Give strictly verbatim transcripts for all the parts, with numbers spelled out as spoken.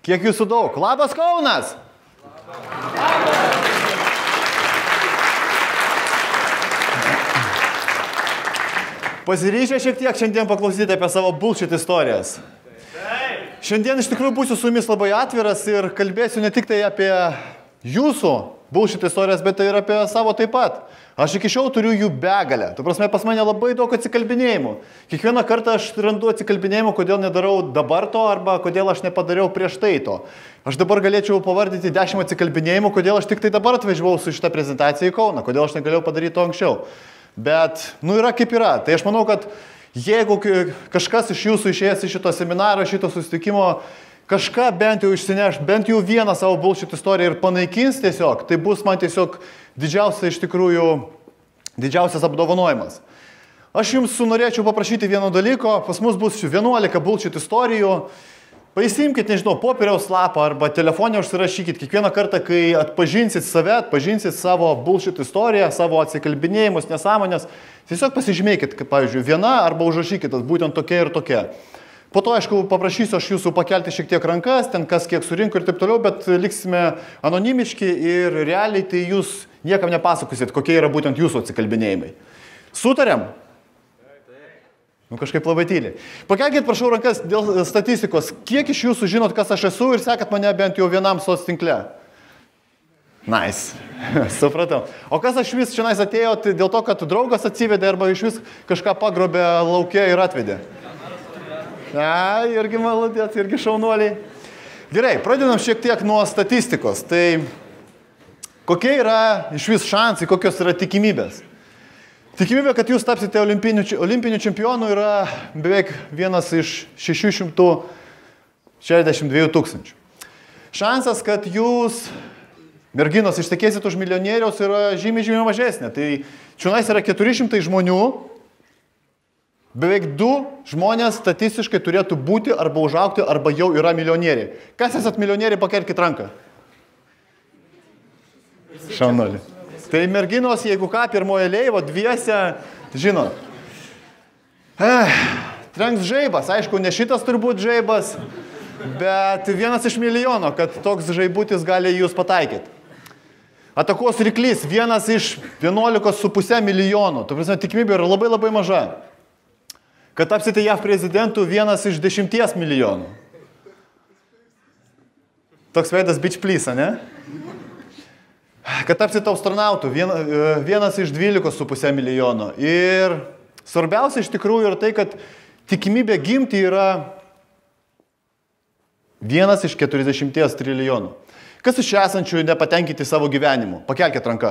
Kiek jūsų daug? Labas Kaunas! Pasiryžę šiek tiek šiandien paklausyti apie savo bullshit istorijas. Šiandien iš tikrųjų būsiu su jumis labai atviras ir kalbėsiu ne tik tai apie jūsų bullshit istorijas, bet ir apie savo taip pat. Aš iki šiol turiu jų begalę. Tu prasme, pas mane labai daug atsikalbinėjimų. Kiekvieną kartą aš randu atsikalbinėjimų, kodėl nedarau dabar to, arba kodėl aš nepadariau prieš tai to. Aš dabar galėčiau pavardyti dešimt atsikalbinėjimų, kodėl aš tik tai dabar atvažiavau su šitą prezentaciją į Kauną, kodėl aš negalėjau padaryti to anksčiau. Bet, nu, yra kaip yra. Tai aš manau, kad jeigu kažkas iš jūsų išėjęs iš šito seminaro, šito susitikimo, kažką bent jau išsineš, bent jau vieną savo bullshit istoriją ir panaikins tiesiog, tai bus man tiesiog didžiausia iš tikrųjų, didžiausias apdovanojimas. Aš jums norėčiau paprašyti vieno dalyko, pas mus bus vienuolika bullshit istorijų. Pasimkit, nežinau, popieriaus lapą arba telefonę užsirašykit kiekvieną kartą, kai atpažinsit save, atpažinsit savo bullshit istoriją, savo atsikalbinėjimus, nesąmonės. Tiesiog pasižymėkit, kaip, pavyzdžiui, viena arba užrašykit, būtent tokia ir tokia. Po to, aišku, paprašysiu aš jūsų pakelti šiek tiek rankas, ten kas kiek surinko ir taip toliau, bet liksime anonimiški ir realiai tai jūs niekam nepasakosit, kokie yra būtent jūsų atsikalbinėjimai. Sutarėm? Nu, kažkaip labai tyliai. Pakelkit, prašau, rankas dėl statistikos. Kiek iš jūsų žinot, kas aš esu ir sekat mane bent jau vienam soc tinkle? Nice. Supratau. O kas aš vis šiandien atėjo dėl to, kad draugas atsivedė arba iš vis kažką pagrobė lauke ir atvedė? A, irgi malodėt, irgi šaunuoliai. Gerai, pradedam šiek tiek nuo statistikos. Tai kokie yra iš vis šansai, kokios yra tikimybės? Tikimybė, kad jūs tapsite olimpiniu, olimpiniu čempionu yra beveik vienas iš šešių šimtų šešiasdešimt dviejų tūkstančių. Šansas, kad jūs, merginos, ištekėsit už milijonieriaus yra žymiai, žymiai mažesnė. Tai čionais yra keturi šimtai žmonių, beveik du žmonės statistiškai turėtų būti arba užaugti, arba jau yra milijonieriai. Kas esat milijonieriai, pakelkit ranką. Šaunoli. Tai merginos, jeigu ką, pirmoje eilėje, o dviese, žinot. Eh, trenks žaibas, aišku, ne šitas turbūt žaibas, bet vienas iš milijono, kad toks žaibutis gali jūs pataikyti. Atakos ryklys, vienas iš vienuolikos su pusė milijonų. Tu prasme, tikimybė yra labai labai maža. Kad tapsite J A V prezidentų, vienas iš dešimties milijonų. Toks veidas bitch please, ne? Kad tapsite astronautų, vienas iš dvylikos su pusė milijono. Ir svarbiausia iš tikrųjų yra tai, kad tikimybė gimti yra vienas iš keturiasdešimties trilijonų. Kas iš esančių nepatenkinti savo gyvenimu? Pakelkit ranką.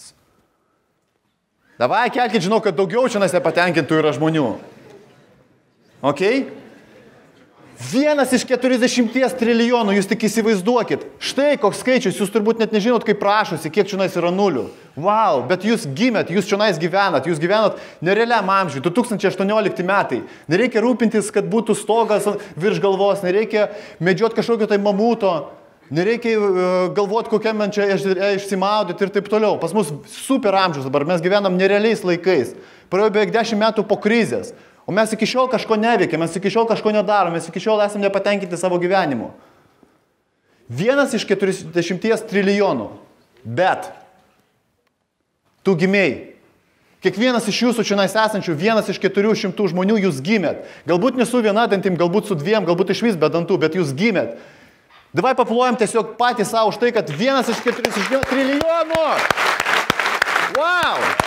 Davai, kelkit, žinau, kad daugiau čia nepatenkintų yra žmonių. Ok? Vienas iš keturiasdešimties trilijonų, jūs tik įsivaizduokit. Štai koks skaičius, jūs turbūt net nežinot, kaip prašosi, kiek čionais yra nulių. Wow, bet jūs gimėt, jūs čionais gyvenat, jūs gyvenat nerealiam amžiui, du tūkstančiai aštuoniolikti metai. Nereikia rūpintis, kad būtų stogas virš galvos, nereikia medžioti kažkokio tai mamuto, nereikia galvoti, kokiam man čia išsimaudyti ir taip toliau. Pas mus super amžius dabar, mes gyvenam nerealiais laikais. Praėjo beveik dešimt metų po krizės. O mes iki šiol kažko neveikia, mes iki šiol kažko nedarom, mes iki šiol esame nepatenkinti savo gyvenimu. Vienas iš keturiasdešimties trilijonų. Bet tu gimėjai. Kiekvienas iš jūsų čionais esančių, vienas iš keturių šimtų žmonių jūs gimėt. Galbūt ne su viena dantim, galbūt su dviem, galbūt iš vis be dantų, bet jūs gimėt. Davai paplojam tiesiog patys savo už tai, kad vienas iš keturiasdešimties trilijonų. Wow!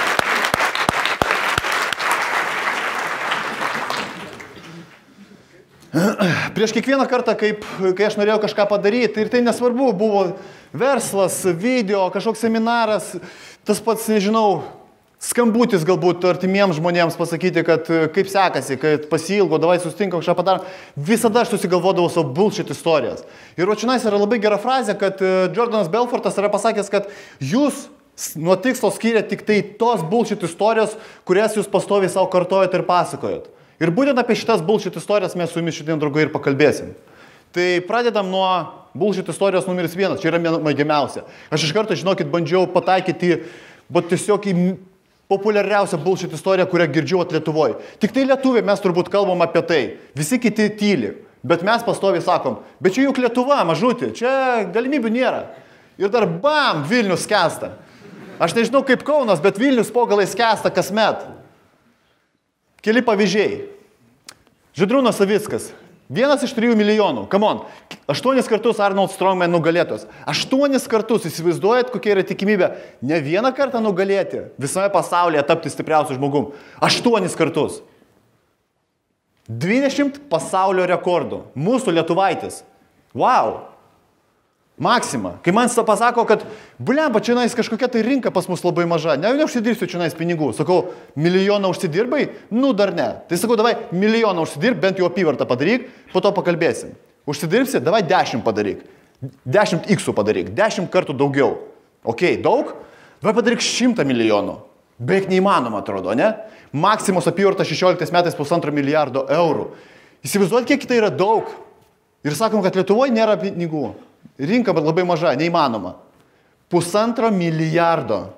Prieš kiekvieną kartą, kaip, kai aš norėjau kažką padaryti, ir tai nesvarbu, buvo verslas, video, kažkoks seminaras, tas pats, nežinau, skambutis galbūt artimiems žmonėms pasakyti, kad kaip sekasi, kad pasiilgo, davai sustinka, kažką padarom. Visada aš susigalvodavau savo bullshit istorijas. Ir očinais yra labai gera frazė, kad Jordanas Belfortas yra pasakęs, kad jūs nuo tikslo skiriate tik tai tos bullshit istorijos, kurias jūs pastoviai savo kartojat ir pasakojat. Ir būtent apie šitas bullshit istorijas mes su jumis šiandien, draugai, ir pakalbėsim. Tai pradedam nuo bullshit istorijos numeris vienas, čia yra mėgiamiausia. Aš iš karto, žinokit, bandžiau pataikyti, bet tiesiog į populiariausią bullshit istoriją, kurią girdžiu at Lietuvoje. Tik tai lietuviai mes turbūt kalbam apie tai. Visi kiti tyli. Bet mes pastoviai sakom, bet čia juk Lietuva, mažutė, čia galimybių nėra. Ir dar bam, Vilnius skęsta. Aš nežinau kaip Kaunas, bet Vilnius po galais skęsta kasmet. Keli pavyzdžiai. Žydrūnas Savickas. Vienas iš trijų milijonų. Come on. Aštuonis kartus Arnold Strongman nugalėtos. Aštuonis kartus. Įsivaizduojat, kokia yra tikimybė ne vieną kartą nugalėti visame pasaulyje tapti stipriausiu žmogum. Aštuonis kartus. dvidešimt pasaulio rekordų. Mūsų lietuvaitis. Wow. Maksima. Kai man pasako, kad blemba, čia nais kažkokia tai rinka pas mus labai maža. Ne, neužsidirbsiu čia nais pinigų. Sakau, milijoną užsidirbai? Nu, dar ne. Tai sakau, davai milijoną užsidirb, bent jau apyvartą padaryk, po to pakalbėsim. Užsidirbsi, davai dešimt padaryk. Dešimt iksų padaryk. Dešimt kartų daugiau. Ok, daug? Davai padaryk šimtą milijonų. Beveik neįmanoma, atrodo, ne? Maksimos apyvarta šešioliktais metais pusantro milijardo eurų. Įsivaizduot, kiek tai yra daug. Ir sakom, kad Lietuvoje nėra pinigų. Rinka labai maža, neįmanoma. Pusantro milijardo.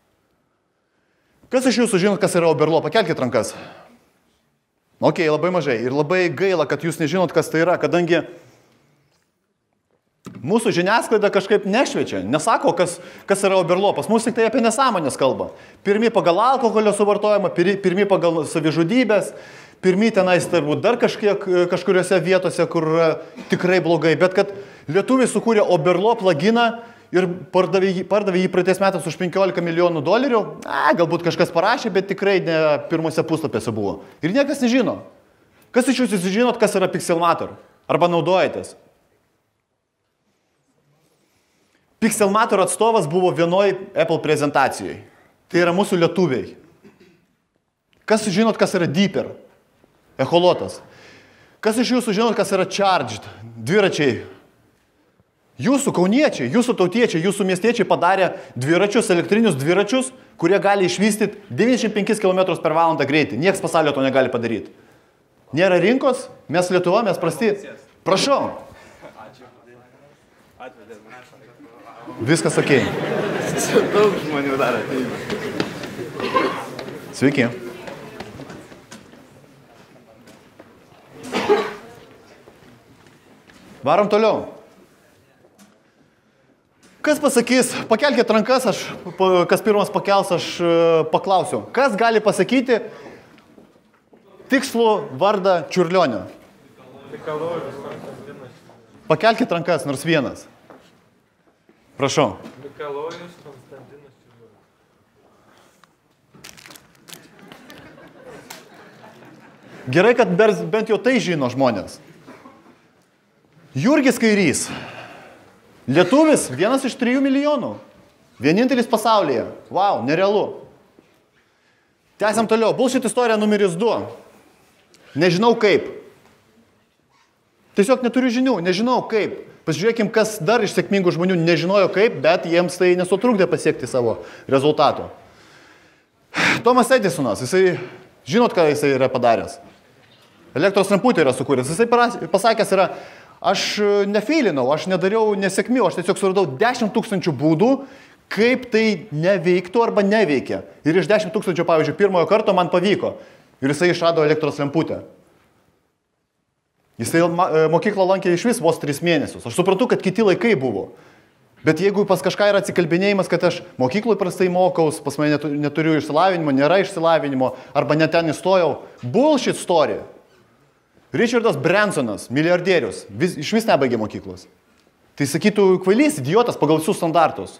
Kas iš jūsų žinot, kas yra Oberlo? Pakelkit rankas. Ok, labai mažai. Ir labai gaila, kad jūs nežinot, kas tai yra, kadangi mūsų žiniasklaida kažkaip nešviečia, nesako, kas, kas yra Oberlo. Pas mus tik tai apie nesąmonės kalba. Pirmi pagal alkoholio suvartojimą, pirmi pagal savižudybės, pirmi tenais turbūt dar kažkiek, kažkuriuose vietose, kur tikrai blogai. Bet kad lietuviai sukūrė Oberlo pluginą ir pardavė jį, pardavė jį praeitais metais už penkiolika milijonų dolerių, a, galbūt kažkas parašė, bet tikrai ne pirmose puslapėse buvo. Ir niekas nežino. Kas iš jūsų žinot, kas yra Pixelmator? Arba naudojatės? Pixelmator atstovas buvo vienoj Apple prezentacijoje. Tai yra mūsų lietuviai. Kas žinot, kas yra Deeper? Echolotas. Kas iš jūsų žinot, kas yra Charged? Dviračiai. Jūsų kauniečiai, jūsų tautiečiai, jūsų miestiečiai padarė dviračius, elektrinius dviračius, kurie gali išvystyti devyniasdešimt penkis kilometrus per valandą greitį. Niekas pasaulio to negali padaryti. Nėra rinkos, mes Lietuva, mes prasti. Prašau. Viskas ok. Daug žmonių daro. Sveiki. Varom toliau. Kas pasakys, pakelkite rankas, aš, kas pirmas pakels, aš paklausiu. Kas gali pasakyti tikslų vardą Čiurlionio? Mikalojus Konstantinas. Pakelkite rankas, nors vienas. Prašau. Mikalojus Konstantinas Čiurlionis. Gerai, kad bent jau tai žino žmonės. Jurgis Kairys. Lietuvis, vienas iš trijų milijonų. Vienintelis pasaulyje. Wow, nerealu. Tęsiam toliau. Bullshit istorija numeris du. Nežinau kaip. Tiesiog neturiu žinių, nežinau kaip. Pasižiūrėkim, kas dar iš sėkmingų žmonių nežinojo kaip, bet jiems tai nesutrukdė pasiekti savo rezultatų. Tomas Edisonas, jisai, žinot, ką jisai yra padaręs? Elektros lemputę yra sukūręs. Jisai pasakęs yra, aš nefeilinau, aš nedariau nesėkmių, aš tiesiog suradau dešimt tūkstančių būdų, kaip tai neveiktų arba neveikia. Ir iš dešimt tūkstančių, pavyzdžiui, pirmojo karto man pavyko. Ir jisai išrado elektros lemputę. Jisai mokyklą lankė iš vis vos tris mėnesius. Aš suprantu, kad kiti laikai buvo. Bet jeigu pas kažką yra atsikalbinėjimas, kad aš mokykloj prastai mokaus, pas mane neturiu išsilavinimo, nėra išsilavinimo, arba net ten įstojau, bullshit story. Richardas Bransonas, milijardierius, vis, iš vis nebaigė mokyklos. Tai sakytų, kvailys, idiotas pagal visus standartus.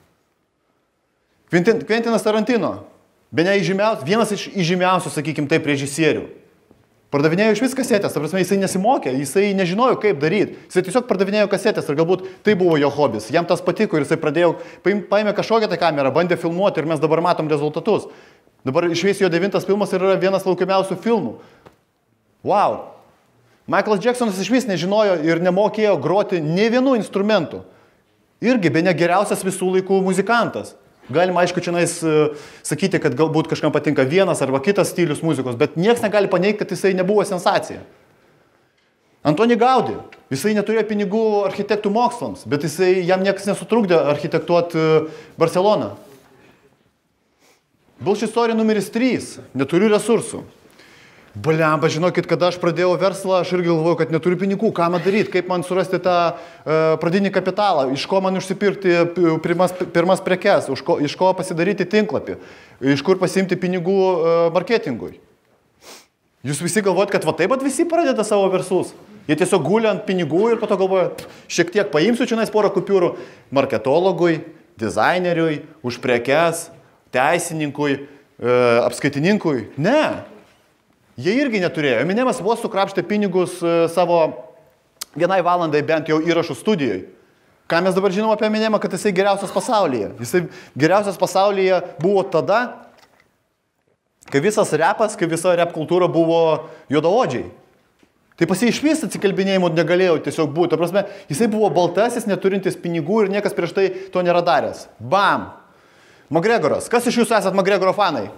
Quentin, Quentinas Tarantino, bene įžymiausias, vienas iš įžymiausių, sakykim, taip, režisierių. Pardavinėjo iš vis kasetės, ta prasme, jisai nesimokė, jisai nežinojo, kaip daryti. Jisai tiesiog pardavinėjo kasetės ir galbūt tai buvo jo hobis. Jam tas patiko ir jisai pradėjo, paėmė kažkokią tą kamerą, bandė filmuoti ir mes dabar matom rezultatus. Dabar išvis jo devintas filmas ir yra vienas laukiamiausių filmų. Wow. Michaelas Jacksonas iš vis nežinojo ir nemokėjo groti ne vienu instrumentu. Irgi bene geriausias visų laikų muzikantas. Galima, aišku, čia nais sakyti, kad galbūt kažkam patinka vienas arba kitas stilius muzikos, bet nieks negali paneigti, kad jisai nebuvo sensacija. Antoni Gaudi, jisai neturėjo pinigų architektų mokslams, bet jisai, jam niekas nesutrukdė architektuoti Barceloną. Bullshit story numeris trys, neturiu resursų. Blemba, žinokit, kada aš pradėjau verslą, aš irgi galvojau, kad neturiu pinigų, ką man daryti, kaip man surasti tą uh, pradinį kapitalą, iš ko man užsipirkti pirmas, pirmas prekes, ko, iš ko pasidaryti tinklapį, iš kur pasiimti pinigų uh, marketingui. Jūs visi galvojat, kad va taip pat visi pradeda savo verslus. Jie tiesiog guli ant pinigų ir po to galvoja, šiek tiek paimsiu čia nais porą kupiūrų marketologui, dizaineriui, už prekes, teisininkui, uh, apskaitininkui. Ne. Jie irgi neturėjo. Eminemas vos sukrapštė pinigus savo vienai valandai bent jau įrašų studijoj. Ką mes dabar žinom apie Eminemą, kad jisai geriausias pasaulyje. Jisai geriausias pasaulyje buvo tada, kai visas repas, kai visa rep kultūra buvo juodaodžiai. Tai pas jį išvis atsikalbinėjimų negalėjo tiesiog būti. Ta prasme, jisai buvo baltasis, neturintis pinigų ir niekas prieš tai to nėra daręs. Bam! McGregoras. Kas iš jūsų esat McGregoro fanai?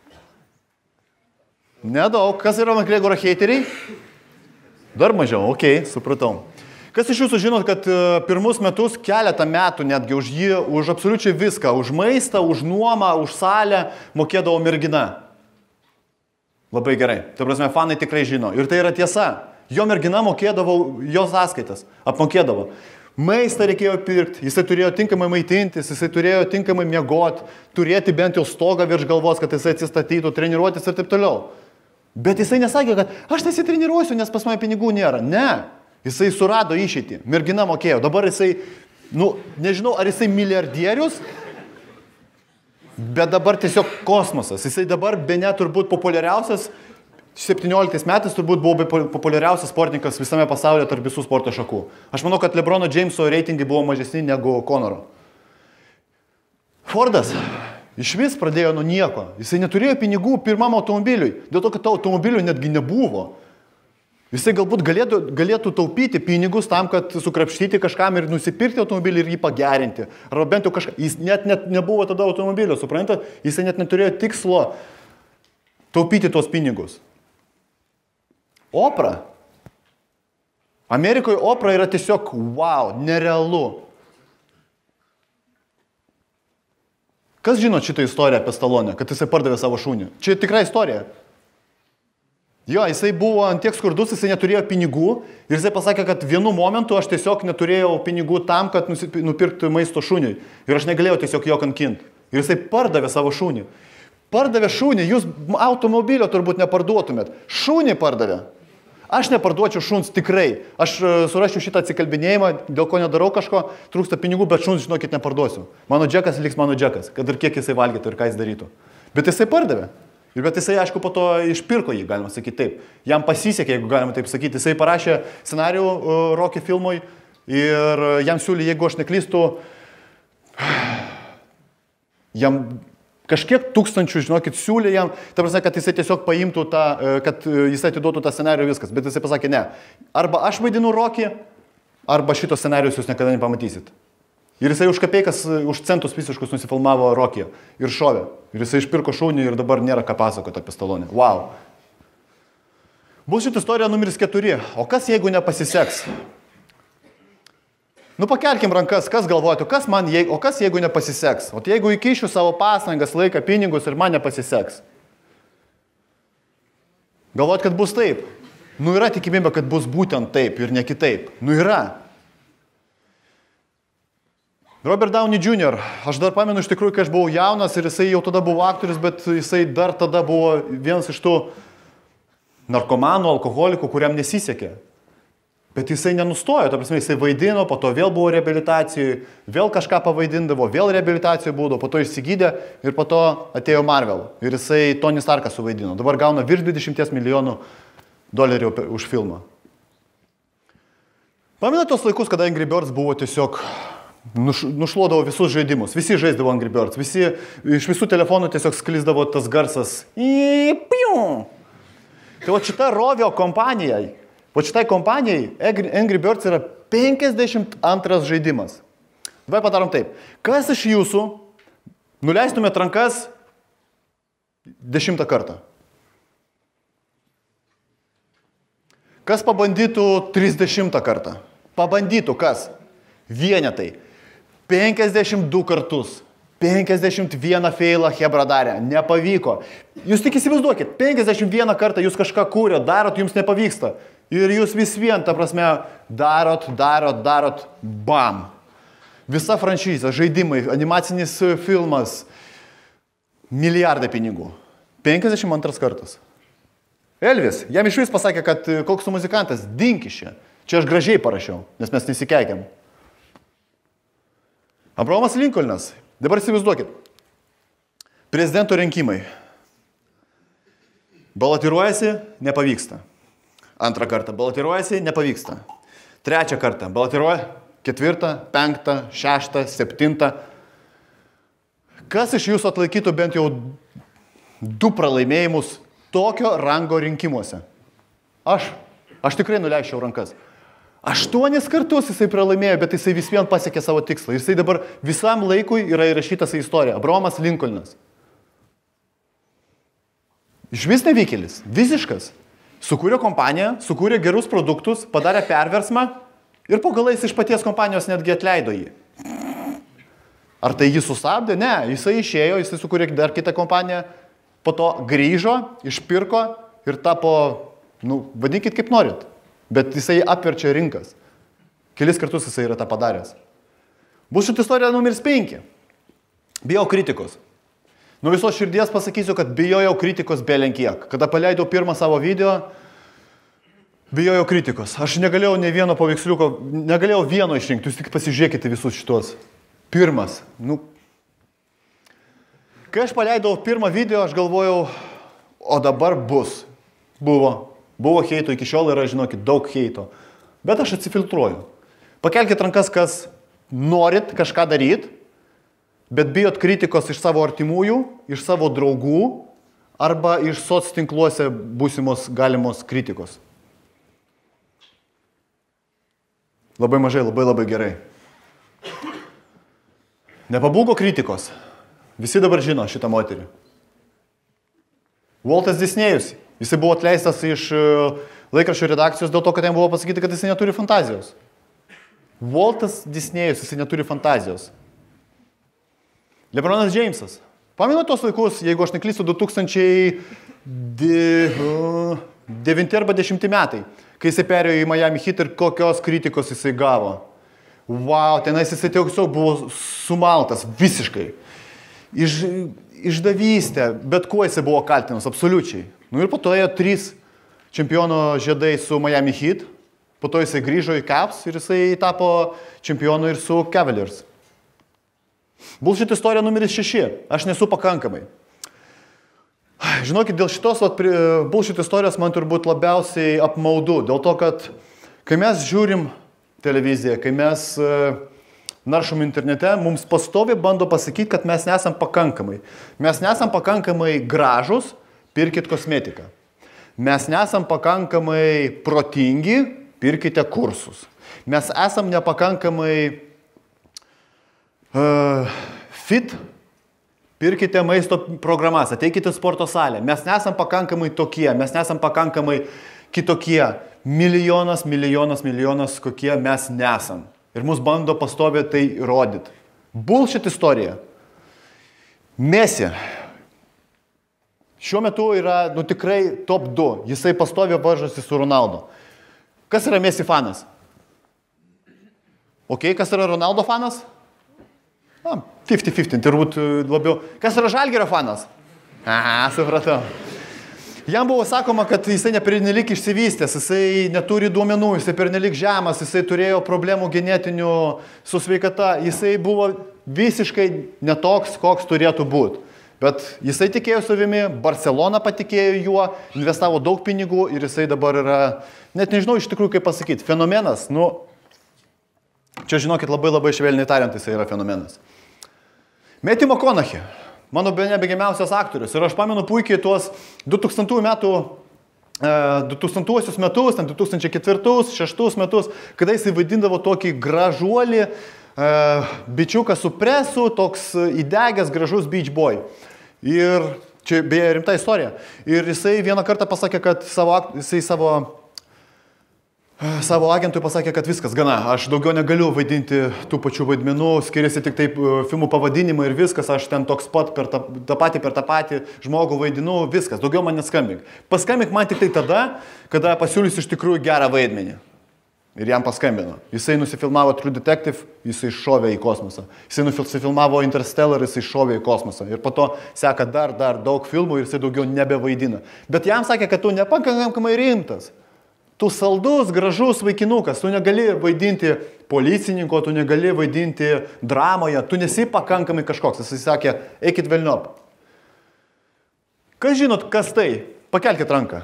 Nedaug. Kas yra McGregoro heiteriai? Dar mažiau, okei, okay, supratau. Kas iš jūsų žinot, kad pirmus metus, keletą metų netgi už jį, už absoliučiai viską, už maistą, už nuomą, už salę mokėdavo mergina? Labai gerai. Tai prasme, fanai tikrai žino. Ir tai yra tiesa. Jo mergina mokėdavo jos sąskaitas, apmokėdavo. Maistą reikėjo pirkti, jisai turėjo tinkamai maitintis, jisai turėjo tinkamai miegoti, turėti bent jau stogą virš galvos, kad jisai atsistatytų, treniruotis ir taip toliau. Bet jisai nesakė, kad aš nesitreniruosiu, nes pas mane pinigų nėra. Ne. Jisai surado išeitį. Mergina mokėjo. Dabar jisai, nu, nežinau, ar jisai milijardierius, bet dabar tiesiog kosmosas. Jisai dabar bene turbūt populiariausias, septynioliktais metais turbūt buvo populiariausias sportininkas visame pasaulyje tarp visų sporto šakų. Aš manau, kad LeBrono Jameso reitingai buvo mažesni negu Conoro. Fordas iš vis pradėjo nuo nieko. Jisai neturėjo pinigų pirmam automobiliui, dėl to, kad to automobilių netgi nebuvo. Jisai galbūt galėtų, galėtų taupyti pinigus tam, kad sukrapštyti kažkam ir nusipirkti automobilį ir jį pagerinti. Arba bent jau kažką. Jis net, net nebuvo tada automobilio, suprantate? Jisai net neturėjo tikslo taupyti tos pinigus. Opra. Amerikoje opra yra tiesiog wow, nerealu. Kas žino šitą istoriją apie Stalonę, kad jisai pardavė savo šunį? Čia tikra istorija. Jo, jisai buvo ant tiek skurdus, jisai neturėjo pinigų ir jisai pasakė, kad vienu momentu aš tiesiog neturėjau pinigų tam, kad nupirktų maisto šuniui. Ir aš negalėjau tiesiog jo kankinti. Ir jisai pardavė savo šunį. Pardavė šunį, jūs automobilio turbūt neparduotumėt. Šunį pardavė. Aš neparduočiau šuns tikrai. Aš surašiau šitą atsikalbinėjimą, dėl ko nedarau kažko, trūksta pinigų, bet šuns, žinokit, neparduosiu. Mano džekas liks mano džekas, kad ir kiek jisai valgytų ir ką jis darytų. Bet jisai pardavė. Ir bet jisai, aišku, po to išpirko jį, galima sakyti taip. Jam pasisekė, jeigu galima taip sakyti. Jisai parašė scenarijų uh, Rocky filmui ir jam siūlė, jeigu aš neklystu, jam kažkiek tūkstančių, žinokit, siūlė jam, ta prasme, kad jisai tiesiog paimtų tą, kad jisai atiduotų tą scenarijų viskas. Bet jisai pasakė, ne. Arba aš vaidinu Rocky, arba šito scenarijus jūs niekada nepamatysit. Ir jisai už kapeikas, už centus visiškus nusifilmavo Rocky ir šovė. Ir jisai išpirko šunį ir dabar nėra ką pasakoti apie Stalonę. Wow. Bus šitą istoriją numeris keturi. O kas jeigu nepasiseks? Nu pakelkim rankas, kas galvotų, kas man, jei, o kas jeigu nepasiseks? O jeigu įkišiu savo pastangas, laiką, pinigus ir man nepasiseks? Galvot, kad bus taip? Nu yra tikimybė, kad bus būtent taip ir ne kitaip. Nu yra. Robert Downey junior Aš dar pamenu iš tikrųjų, kai aš buvau jaunas ir jisai jau tada buvo aktorius, bet jisai dar tada buvo vienas iš tų narkomanų, alkoholikų, kuriam nesisekė. Bet jisai nenustojo, ta prasme, jisai vaidino, po to vėl buvo reabilitacijai, vėl kažką pavaidindavo, vėl reabilitacijai būdavo, po to išsigydė ir po to atėjo Marvel. Ir jisai Tony Starką suvaidino. Dabar gauna virš dvidešimt milijonų dolerių už filmą. Pamenat tos laikus, kada Angry Birds buvo tiesiog nuš, nušluodavo visus žaidimus. Visi žaisdavo Angry Birds. Visi, iš visų telefonų tiesiog sklisdavo tas garsas. Tai va šita Rovio kompanijai. Po šitai kompanijai Angry Birds yra penkiasdešimt antras žaidimas. Dabar padarom taip. Kas iš jūsų nuleistumėt rankas dešimtą kartą? Kas pabandytų trisdešimtą kartą? Pabandytų kas? Vienetai. penkiasdešimt du kartus. penkiasdešimt vieną feilą Hebra darė, nepavyko. Jūs tik įsivaizduokit, penkiasdešimt vieną kartą jūs kažką kūrė, darot, jums nepavyksta. Ir jūs vis vien, ta prasme, darot, darot, darot, bam. Visa franšizė, žaidimai, animacinis filmas, milijardai pinigų. penkiasdešimt antras kartas. Elvis, jam iš vis pasakė, kad koks tu muzikantas, dink iš čia. Čia aš gražiai parašiau, nes mes nesikeikiam. Abraomas Lincolnas. Dabar įsivaizduokit. Prezidento rinkimai. Balotiruojasi, nepavyksta. Antrą kartą balotiruojasi, nepavyksta. Trečią kartą balotiruoja, ketvirtą, penktą, šeštą, septintą. Kas iš jūsų atlaikytų bent jau du pralaimėjimus tokio rango rinkimuose? Aš. Aš tikrai nuleisčiau rankas. Aštuonis kartus jisai pralaimėjo, bet jisai vis vien pasiekė savo tikslą. Jisai dabar visam laikui yra įrašytas į istoriją. Abraomas Lincolnas. Iš vis nevykėlis. Visiškas. Sukūrė kompaniją, sukūrė gerus produktus, padarė perversmą ir po galais iš paties kompanijos netgi atleido jį. Ar tai jį sustabdė? Ne. Jisai išėjo, jisai sukūrė dar kitą kompaniją, po to grįžo, išpirko ir tapo, nu, vadinkit kaip norit. Bet jisai apverčia rinkas. Kelis kartus jisai yra tą padaręs. Bullshit istorija numeris penki. Bijau kritikos. Nuo visos širdies pasakysiu, kad bijojau kritikos belenkiek. Kada paleidau pirmą savo video, bijojau kritikos. Aš negalėjau ne vieno paveiksliuko, negalėjau vieno išrinkti. Jūs tik pasižiūrėkite visus šitos. Pirmas. Nu. Kai aš paleidau pirmą video, aš galvojau, o dabar bus. Buvo. Buvo heito, iki šiol yra, žinokit, daug heito. Bet aš atsifiltruoju. Pakelkit rankas, kas norit kažką daryti, bet bijot kritikos iš savo artimųjų, iš savo draugų arba iš soc tinkluose būsimos galimos kritikos. Labai mažai, labai labai gerai. Nepabūgo kritikos. Visi dabar žino šitą moterį. Waltas Disnėjus. Jisai buvo atleistas iš laikraščio redakcijos dėl to, kad jam buvo pasakyti, kad jisai neturi fantazijos. Waltas Disnėjus, jisai neturi fantazijos. LeBronas Jamesas. Pamenu tos laikus, jeigu aš neklystu, du tūkstančiai devinti arba dešimti metai, kai jisai perėjo į Miami Heat ir kokios kritikos jisai gavo. Wow, tenais jisai tiesiog buvo sumaltas visiškai. Iš, išdavystė, bet kuo jisai buvo kaltinamas, absoliučiai. Nu ir po to ėjo trys čempiono žiedai su Miami Heat, po to jisai grįžo į Cavs ir jisai tapo čempionu ir su Cavaliers. Bullshit istorija numeris šeši. Aš nesu pakankamai. Žinokit, dėl šitos vat, bullshit istorijos man turbūt labiausiai apmaudu, dėl to, kad kai mes žiūrim televiziją, kai mes naršom internete, mums pastoviai bando pasakyti, kad mes nesam pakankamai. Mes nesam pakankamai gražus, pirkit kosmetiką. Mes nesam pakankamai protingi, pirkite kursus. Mes esam nepakankamai uh, fit, pirkite maisto programas, ateikite sporto salę. Mes nesam pakankamai tokie, mes nesam pakankamai kitokie. Milijonas, milijonas, milijonas, kokie mes nesam. Ir mus bando pastoviai tai rodyti. Bullshit istorija. Messi. Šiuo metu yra, nu tikrai top du. Jisai pastoviai varžosi su Ronaldo. Kas yra Messi fanas? Ok, kas yra Ronaldo fanas? penkdesimt penkdesimt, turbūt labiau. Kas yra Žalgirio fanas? Aha, supratau. Jam buvo sakoma, kad jisai nepernelik išsivystęs, jisai neturi duomenų, jisai pernelik žemas, jisai turėjo problemų genetinių su sveikata, jisai buvo visiškai netoks, koks turėtų būti. Bet jisai tikėjo savimi, Barcelona patikėjo juo, investavo daug pinigų ir jisai dabar yra, net nežinau iš tikrųjų kaip pasakyti, fenomenas. Nu, čia žinokit, labai labai švelniai tariant, jisai yra fenomenas. Matthew McConaughey, mano nebegimiausias aktorius. Ir aš pamenu puikiai tuos du tūkstantųjų metų, du tūkstantuosius metus, ten du tūkstančiai ketvirtus, šeštus metus, kada jisai vaidindavo tokį gražuolį, bičiuką su presu, toks įdegęs gražus beach boy. Ir čia beje rimta istorija. Ir jisai vieną kartą pasakė, kad savo, jisai savo savo agentui pasakė, kad viskas, gana, aš daugiau negaliu vaidinti tų pačių vaidmenų, skiriasi tik taip filmų pavadinimai ir viskas, aš ten toks pat per tą, tą patį, per tą patį žmogų vaidinu, viskas, daugiau man neskambink. Paskambink man tik tai tada, kada pasiūlys iš tikrųjų gerą vaidmenį. Ir jam paskambino. Jisai nusifilmavo True Detective, jisai šovė į kosmosą. Jisai nusifilmavo Interstellar, jisai šovė į kosmosą. Ir po to seka dar, dar daug filmų ir jisai daugiau nebevaidina. Bet jam sakė, kad tu nepakankamai rimtas. Tu saldus, gražus vaikinukas, tu negali vaidinti policininko, tu negali vaidinti dramoje, tu nesi pakankamai kažkoks. Jisai sakė, eikit velniop. Kas žinot, kas tai? Pakelkit ranką.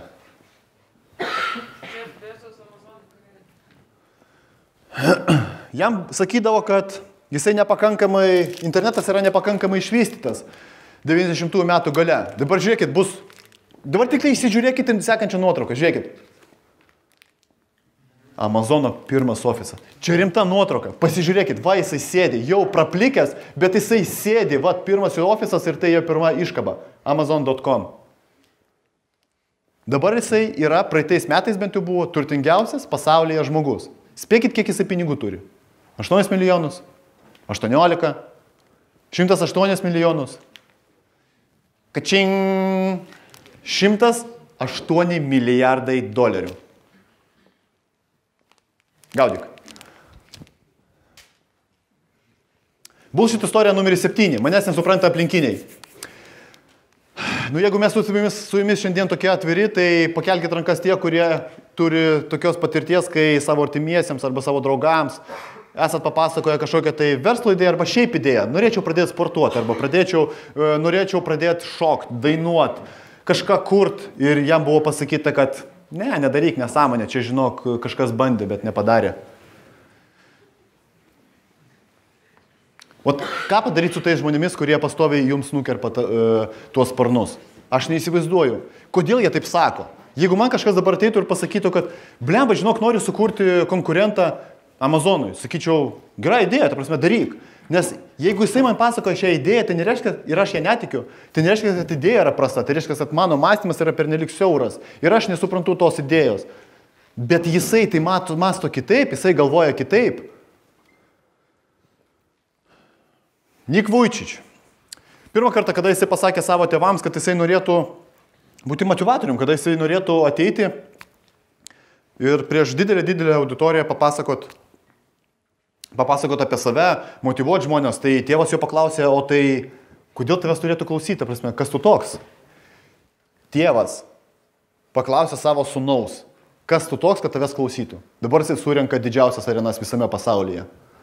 Jam sakydavo, kad jisai nepakankamai, internetas yra nepakankamai išvystytas devyniasdešimtųjų metų gale. Dabar žiūrėkit, bus, dabar tik tai įsižiūrėkit į sekančią nuotrauką, žiūrėkit. Amazono pirmas ofisas. Čia rimta nuotrauka, pasižiūrėkit, va jisai sėdi, jau praplikęs, bet jisai sėdi, va pirmas jo ofisas ir tai jo pirma iškaba, amazon dot com. Dabar jisai yra, praeitais metais bent jau buvo turtingiausias pasaulyje žmogus. Spėkit, kiek jisai pinigų turi. aštuonis milijonus, aštuoniolika, šimtas aštuonis milijonus. Kačing, šimtas aštuoni milijardai dolerių. Gaudyk. Bullshit istorija numeris septyni. Manęs nesupranta aplinkiniai. Nu, jeigu mes su jumis, su jumis šiandien tokie atviri, tai pakelkite rankas tie, kurie turi tokios patirties, kai savo artimiesiems arba savo draugams esat papasakoję kažkokią tai verslo idėją arba šiaip idėją. Norėčiau pradėti sportuoti arba pradėčiau, norėčiau pradėti šokti, dainuoti, kažką kurt ir jam buvo pasakyta, kad ne, nedaryk nesąmonę, čia žinok, kažkas bandė, bet nepadarė. O ką padaryti su tais žmonėmis, kurie pastoviai jums nukerpa uh, tuos sparnus? Aš neįsivaizduoju. Kodėl jie taip sako? Jeigu man kažkas dabar ateitų ir pasakytų, kad blemba, žinok, noriu sukurti konkurentą Amazonui, sakyčiau, gera idėja, ta prasme, daryk. Nes jeigu jisai man pasakoja šią idėją, tai nereiškia, ir aš ją netikiu, tai nereiškia, kad idėja yra prasta, tai reiškia, kad mano mąstymas yra pernelik siauras ir aš nesuprantu tos idėjos. Bet jisai tai mato, masto kitaip, jisai galvoja kitaip. Nik Vujčič. Pirmą kartą, kada jisai pasakė savo tėvams, kad jisai norėtų būti motivatorium, kada jisai norėtų ateiti ir prieš didelę, didelę auditoriją papasakot, papasakot apie save, motyvuoti žmonės, tai tėvas jo paklausė, o tai kodėl tavęs turėtų klausyti, prasme, kas tu toks? Tėvas paklausė savo sūnaus, kas tu toks, kad tavęs klausytų. Dabar jisai surenka didžiausias arenas visame pasaulyje.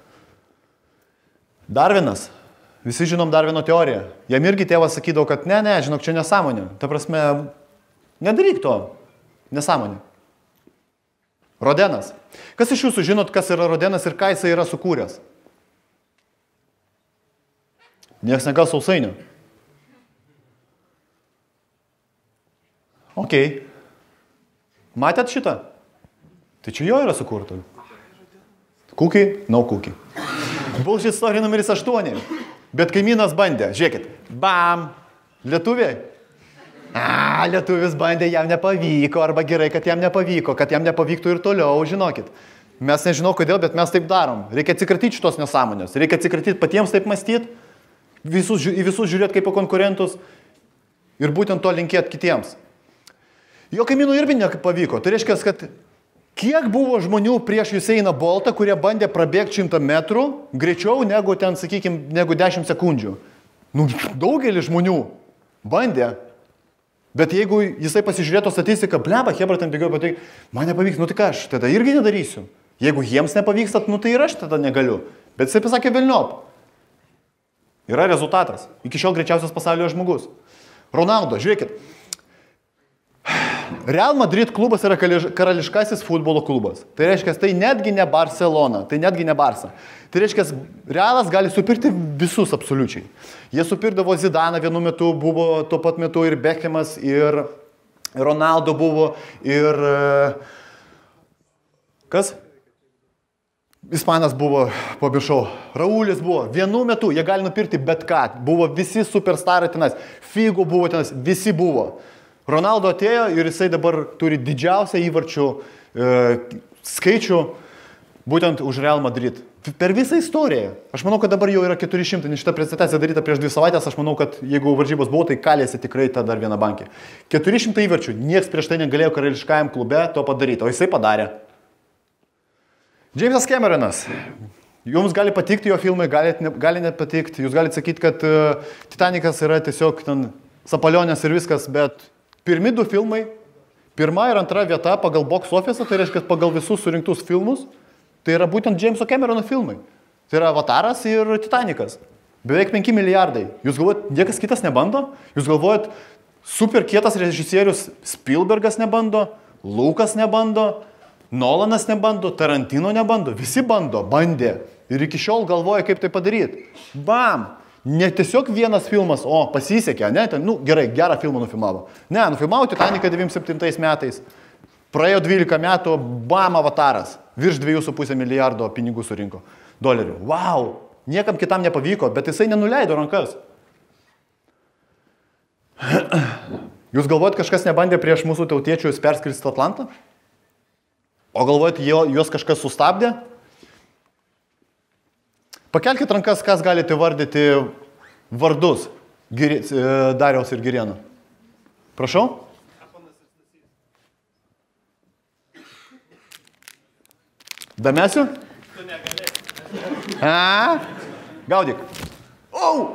Darvinas. Visi žinom Darvino teoriją. Jam irgi tėvas sakydavo, kad ne, ne, žinok, čia nesąmonė. Ta prasme, nedaryk to. Nesąmonė. Rodenas. Kas iš jūsų žinot, kas yra Rodenas ir ką jisai yra sukūręs? Niekas negal sausainių. Ok. Matėt šitą? Tai čia jo yra sukurta. Kukiai? No kukiai. Bullshit istorija numeris aštuoni. Bet kaimynas bandė, žiūrėkit, bam, lietuviai. A, lietuvis bandė, jam nepavyko, arba gerai, kad jam nepavyko, kad jam nepavyktų ir toliau, žinokit. Mes nežinau kodėl, bet mes taip darom. Reikia atsikratyti šitos nesąmonės, reikia atsikratyti patiems taip mąstyti, visus, į visus žiūrėti kaip į konkurentus ir būtent to linkėti kitiems. Jo kaimynų irgi nepavyko, tai reiškia, kad kiek buvo žmonių prieš Usain Boltą, kurie bandė prabėgti šimtą metrų greičiau negu ten, sakykime, negu dešimt sekundžių? Nu, daugelis žmonių bandė. Bet jeigu jisai pasižiūrėtų statistiką, bleba, hebra, ten bėgiau, bet tai man nepavyks, nu tai ką aš tada irgi nedarysiu. Jeigu jiems nepavyksta, nu tai ir aš tada negaliu. Bet jisai pasakė velniop. Yra rezultatas. Iki šiol greičiausias pasaulyje žmogus. Ronaldo, žiūrėkit. Real Madrid klubas yra karališkasis futbolo klubas. Tai reiškia, tai netgi ne Barcelona, tai netgi ne Barsa. Tai reiškia, Realas gali supirkti visus absoliučiai. Jie supirdavo Zidaną vienu metu, buvo tuo pat metu ir Beckhamas, ir Ronaldo buvo, ir... Kas? Ispanas buvo, pamiršau, Raulis buvo. Vienu metu jie gali nupirkti bet ką. Buvo visi superstarai tenais. Figo buvo tenais, visi buvo. Ronaldo atėjo ir jisai dabar turi didžiausią įvarčių, e, skaičių būtent už Real Madrid. Per visą istoriją. Aš manau, kad dabar jau yra keturi šimtai, nes šita prezentacija daryta prieš dvi savaitės, aš manau, kad jeigu varžybos buvo, tai kalėsi tikrai tą dar vieną bankį. keturi šimtai įvarčių, nieks prieš tai negalėjo karališkajam klube to padaryti, o jisai padarė. Jamesas Cameronas. Jums gali patikti jo filmai, gali, ne, gali nepatikti. Jūs galite sakyti, kad uh, Titanikas yra tiesiog ten sapalionės ir viskas, bet pirmi du filmai, pirma ir antra vieta pagal box office, tai reiškia pagal visus surinktus filmus, tai yra būtent Jameso Camerono filmai. Tai yra Avataras ir Titanikas. Beveik penki milijardai. Jūs galvojat, niekas kitas nebando? Jūs galvojat, super kietas režisierius Spielbergas nebando, Lukas nebando, Nolanas nebando, Tarantino nebando. Visi bando, bandė. Ir iki šiol galvoja, kaip tai padaryti. Bam! Ne tiesiog vienas filmas, o pasisekė, ne? Ten, nu, gerai, gerą filmą nufilmavo. Ne, nufilmavo Titaniką devyniasdešimt septintais metais. Praėjo dvylika metų, bam, Avataras. Virš dviejų su pusė milijardo pinigų surinko. Dolerių. Wow! Niekam kitam nepavyko, bet jisai nenuleido rankas. Jūs galvojat, kažkas nebandė prieš mūsų tautiečius perskristi Atlantą? O galvojat, juos kažkas sustabdė? Pakelkit rankas, kas galite vardyti vardus Dariaus ir Girėno. Prašau? Damesiu? Tu negali. A? Gaudyk. Au!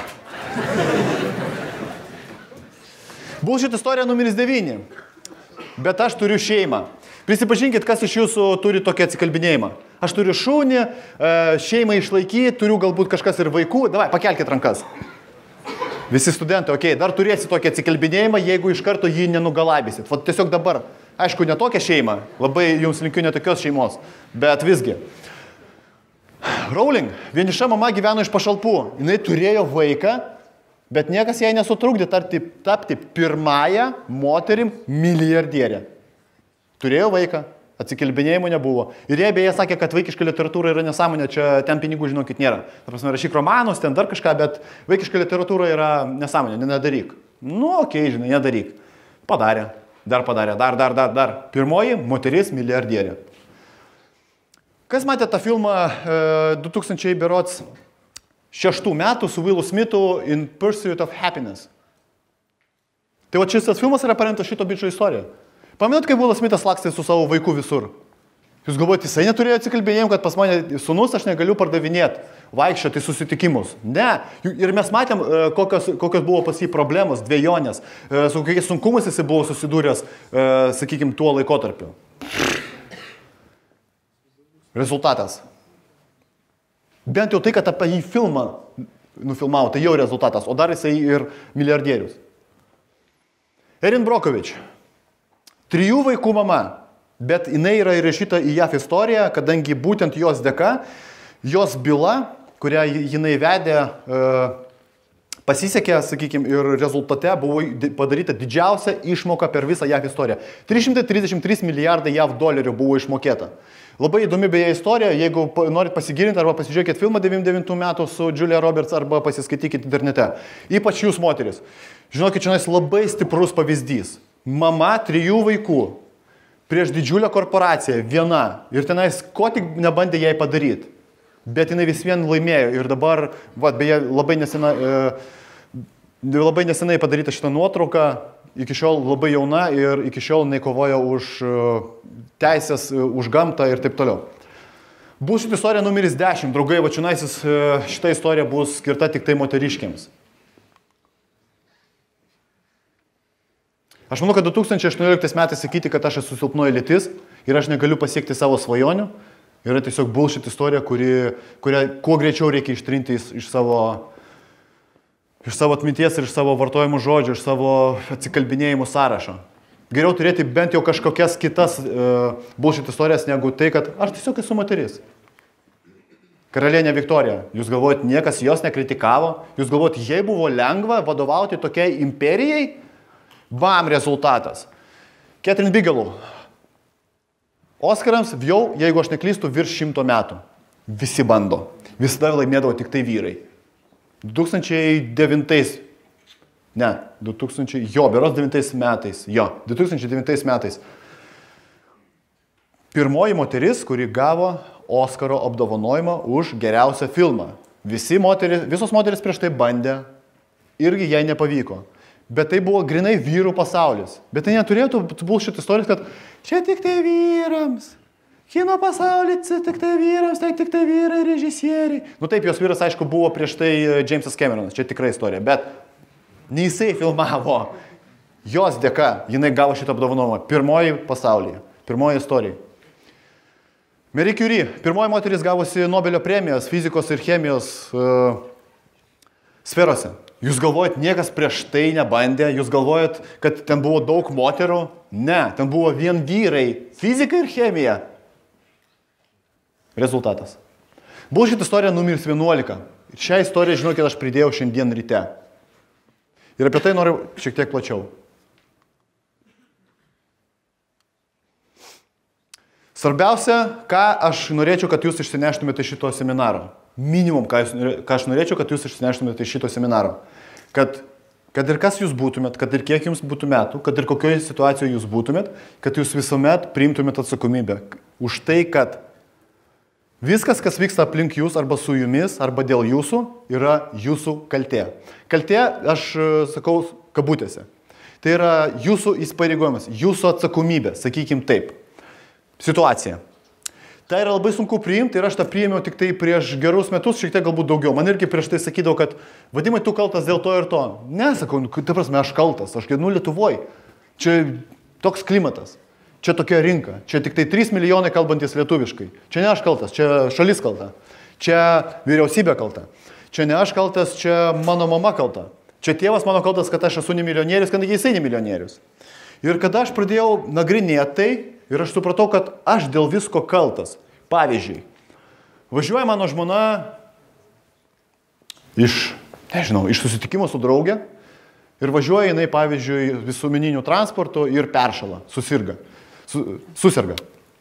Bullshit istorija numeris devyni. Bet aš turiu šeimą. Prisipažinkit, kas iš jūsų turi tokį atsikalbinėjimą. Aš turiu šunį, šeimą išlaikyti, turiu galbūt kažkas ir vaikų. Davai, pakelkit rankas. Visi studentai, okei, okay, dar turėsi tokį atsikalbinėjimą, jeigu iš karto jį nenugalabysit. Vat tiesiog dabar. Aišku, ne tokia šeima, labai jums linkiu ne tokios šeimos, bet visgi. Rowling, vieniša mama gyveno iš pašalpų, jinai turėjo vaiką, bet niekas jai nesutrukdė tarti, tapti pirmąją moterim milijardierę. Turėjo vaiką, atsikalbinėjimų nebuvo. Ir jie beje sakė, kad vaikiška literatūra yra nesąmonė, čia ten pinigų žinokit nėra. Ta prasme, rašyk romanus, ten dar kažką, bet vaikiška literatūra yra nesąmonė, nedaryk. Nu, okei, okay, žinai, nedaryk. Padarė. Dar padarė, dar, dar, dar, dar. Pirmoji moteris milijardierė. Kas matė tą filmą e, du tūkstančiai šeštų metų su Willu Smithu In Pursuit of Happiness? Tai va šis filmas yra paremtas šito bičio istorija. Pamenat, kaip Willas Smithas lakstė su savo vaiku visur? Jūs galvojate, jisai neturėjo atsikalbėjimų, kad pas mane sunus aš negaliu pardavinėti, vaikščioti susitikimus. Ne. Ir mes matėm, kokios, kokios buvo pas jį problemos, dvejonės, su kokiais sunkumus jisai buvo susidūręs, sakykime, tuo laikotarpiu. Rezultatas. Bent jau tai, kad apie jį filmą nufilmavo, tai jau rezultatas, o dar jisai ir milijardierius. Erin Brockovich. Trijų vaikų mama. Bet jinai yra įrašyta į J A F istoriją, kadangi būtent jos dėka, jos byla, kurią jinai vedė, pasisekė, sakykime, ir rezultate buvo padaryta didžiausia išmoka per visą J A F istoriją. trys šimtai trisdešimt trys milijardai J A V dolerių buvo išmokėta. Labai įdomi beje istorija, jeigu norit pasigilinti arba pasižiūrėkit filmą devyniasdešimt devintų metų su Julia Roberts arba pasiskaitykit internete. Ypač jūs moteris. Žinokit, čia labai stiprus pavyzdys. Mama trijų vaikų. Prieš didžiulę korporaciją, viena, ir tenais ko tik nebandė jai padaryti, bet jinai vis vien laimėjo ir dabar, va, beje, labai, nesena, e, labai nesenai padaryta šitą nuotrauką, iki šiol labai jauna ir iki šiol jinai kovoja už teisės, už gamtą ir taip toliau. Bus šitą istoriją numeris dešimt, draugai, va čionaisis šitą istoriją bus skirta tik tai moteriškiams. Aš manau, kad du tūkstančiai aštuonioliktais metais sakyti, kad aš esu silpnoji lytis ir aš negaliu pasiekti savo svajonių, yra tiesiog bullshit istorija, kuri, kurią kuo greičiau reikia ištrinti iš, iš, savo, iš savo atminties ir iš savo vartojimų žodžių, iš savo atsikalbinėjimų sąrašo. Geriau turėti bent jau kažkokias kitas uh, bullshit istorijas, negu tai, kad aš tiesiog esu moteris. Karalienė Viktorija, jūs galvojat, niekas jos nekritikavo, jūs galvojat, jai buvo lengva vadovauti tokiai imperijai. Bam, rezultatas. Catherine Bigelow. Oskarams jau, jeigu aš neklystu, virš šimto metų. Visi bando. Visada laimėdavo tik tai vyrai. du tūkstančiai devintais. Ne, du tūkstančiai, jo, beros devintais metais. Jo, du tūkstančiai devintais metais. pirmoji moteris, kuri gavo Oskaro apdovanojimą už geriausią filmą. Visi moteris, visos moteris prieš tai bandė, irgi jai nepavyko. Bet tai buvo grinai vyrų pasaulis. Bet tai neturėtų bullshit istorijos, kad čia tik tai vyrams. Kino pasaulis tik tai vyrams, tai tik tai vyrai režisieriai. Nu taip, jos vyras, aišku, buvo prieš tai Jamesas Cameronas, čia tikrai istorija. Bet ne jisai filmavo. Jos dėka jinai gavo šitą apdovanojimą. Pirmoji pasaulyje. Pirmoji istorija. Marie Curie, pirmoji moteris gavusi Nobelio premijas fizikos ir chemijos uh, sferose. Jūs galvojat, niekas prieš tai nebandė, jūs galvojat, kad ten buvo daug moterų? Ne, ten buvo vien vyrai, fizika ir chemija. Rezultatas. Bullshit istorija numeris vienuolika. Šią istoriją žinau, kad aš pridėjau šiandien ryte. Ir apie tai noriu šiek tiek plačiau. Svarbiausia, ką aš norėčiau, kad jūs išsineštumėte iš šito seminaro. Minimum, ką, jūs, ką aš norėčiau, kad jūs išsineštumėte iš šito seminaro. Kad, kad ir kas jūs būtumėt, kad ir kiek jums būtų metų, kad ir kokioje situacijoje jūs būtumėt, kad jūs visuomet priimtumėt atsakomybę. Už tai, kad viskas, kas vyksta aplink jūs arba su jumis, arba dėl jūsų, yra jūsų kaltė. Kaltė, aš sakau, kabutėse. Tai yra jūsų įsipareigojimas, jūsų atsakomybė, sakykim taip. Situacija. Tai yra labai sunku priimti ir aš tą priėmiau tik tai prieš gerus metus, šiek tiek galbūt daugiau. Man irgi prieš tai sakydavau, kad Vadimai, tu kaltas dėl to ir to. Nesakau, nu, ta prasme, aš kaltas, aš gyvenu Lietuvoj. Čia toks klimatas, čia tokia rinka, čia tik tai trys milijonai kalbantis lietuviškai. Čia ne aš kaltas, čia šalis kalta, čia vyriausybė kalta. Čia ne aš kaltas, čia mano mama kalta. Čia tėvas mano kaltas, kad aš esu ne milijonierius, kad jisai ne milijonierius. Ir kada aš pradėjau nagrinėti tai, ir aš supratau, kad aš dėl visko kaltas. Pavyzdžiui, važiuoja mano žmona iš, nežinau, iš susitikimo su draugė ir važiuoja jinai, pavyzdžiui, visuomeniniu transportu ir peršala, susirga, su, susirga.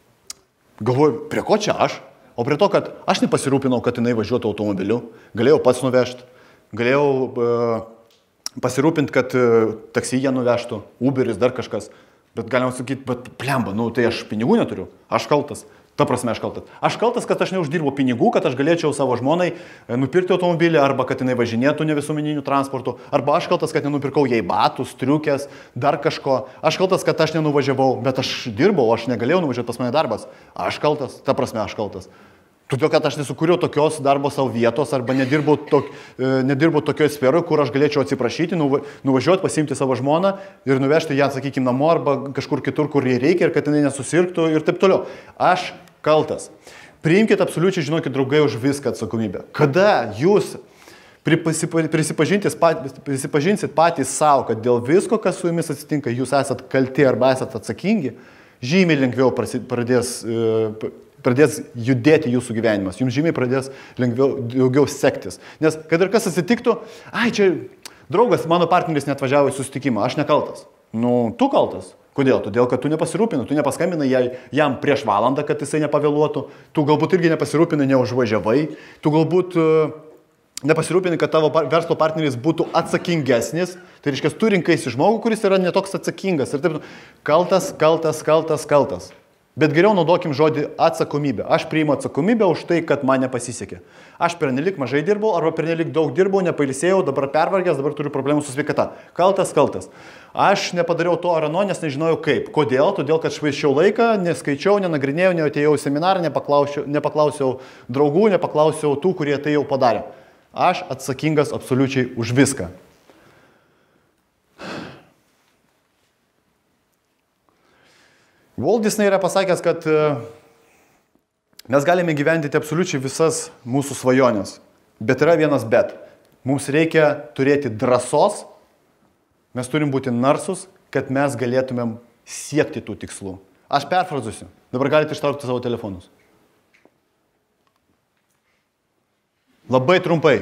Galvoju, prie ko čia aš? O prie to, kad aš nepasirūpinau, kad jinai važiuotų automobiliu, galėjau pats nuvežti, galėjau uh, pasirūpinti, kad uh, taksi ją nuvežtų, Uberis, dar kažkas. Bet galima sakyti, bet plemba, nu tai aš pinigų neturiu, aš kaltas. Ta prasme, aš kaltas. Aš kaltas, kad aš neuždirbu pinigų, kad aš galėčiau savo žmonai nupirkti automobilį, arba kad jinai važinėtų ne visuomeniniu transportu, arba aš kaltas, kad nenupirkau jai batų, striukės, dar kažko. Aš kaltas, kad aš nenuvažiavau, bet aš dirbau, aš negalėjau nuvažiuoti pas mane darbas. Aš kaltas, ta prasme, aš kaltas. Todėl, kad aš nesukūriau tokios darbo savo vietos, arba nedirbau, tok, nedirbau tokioje sferoje, kur aš galėčiau atsiprašyti, nuvažiuoti, pasiimti savo žmoną ir nuvežti ją, sakykime, namo, arba kažkur kitur, kur jai reikia, ir kad jinai nesusirgtų ir taip toliau. Aš kaltas. Priimkite absoliučiai, žinokit, draugai, už viską atsakomybę. Kada jūs prisipažinsit patys savo, kad dėl visko, kas su jumis atsitinka, jūs esat kalti arba esat atsakingi, žymiai lengviau pradės, pradės judėti jūsų gyvenimas. Jums žymiai pradės lengviau, daugiau sektis. Nes kad ir kas atsitiktų, ai, čia draugas, mano partneris neatvažiavo į susitikimą, aš nekaltas. Nu, tu kaltas. Kodėl? Todėl, kad tu nepasirūpinai, tu nepaskambinai jam prieš valandą, kad jisai nepavėluotų, tu galbūt irgi nepasirūpinai, neužvažiavai, tu galbūt nepasirūpinai, kad tavo verslo partneris būtų atsakingesnis, tai reiškia, tu rinkaisi žmogų, kuris yra netoks atsakingas ir taip, kaltas, kaltas, kaltas, kaltas. Bet geriau naudokim žodį atsakomybė. Aš priimu atsakomybę už tai, kad man nepasisekė. Aš pernelik mažai dirbau arba pernelik daug dirbau, nepailsėjau, dabar pervargęs, dabar turiu problemų su sveikata. Kaltas, kaltas. Aš nepadariau to ar ano, nes nežinojau kaip. Kodėl? Todėl, kad švaiščiau laiką, neskaičiau, nenagrinėjau, neatėjau į seminarą, nepaklausiau, nepaklausiau draugų, nepaklausiau tų, kurie tai jau padarė. Aš atsakingas absoliučiai už viską. Walt Disney yra pasakęs, kad mes galime gyventi absoliučiai visas mūsų svajonės. Bet yra vienas bet. Mums reikia turėti drąsos, mes turim būti narsus, kad mes galėtumėm siekti tų tikslų. Aš perfrazuosiu. Dabar galite ištraukti savo telefonus. Labai trumpai.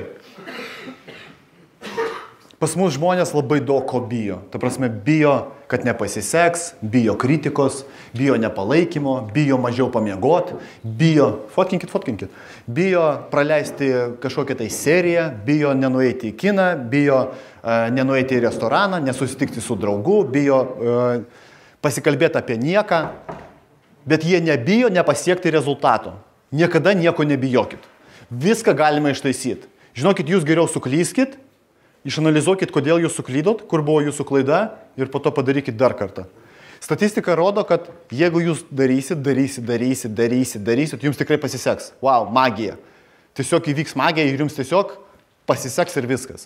Pas mus žmonės labai daug ko bijo. Ta prasme, bijo, kad nepasiseks, bijo kritikos, bijo nepalaikymo, bijo mažiau pamiegoti, bijo, fotkinkit, fotkinkit, bijo praleisti kažkokią tai seriją, bijo nenueiti į kiną, bijo uh, nenueiti į restoraną, nesusitikti su draugu, bijo uh, pasikalbėti apie nieką. bet jie nebijo nepasiekti rezultato. Niekada nieko nebijokit. Viską galima ištaisyti. Žinokit, jūs geriau suklyskit, išanalizuokit, kodėl jūs suklydot, kur buvo jūsų klaida ir po to padarykit dar kartą. Statistika rodo, kad jeigu jūs darysit, darysit, darysit, darysit, darysit, jums tikrai pasiseks. Wow, magija. Tiesiog įvyks magija ir jums tiesiog pasiseks ir viskas.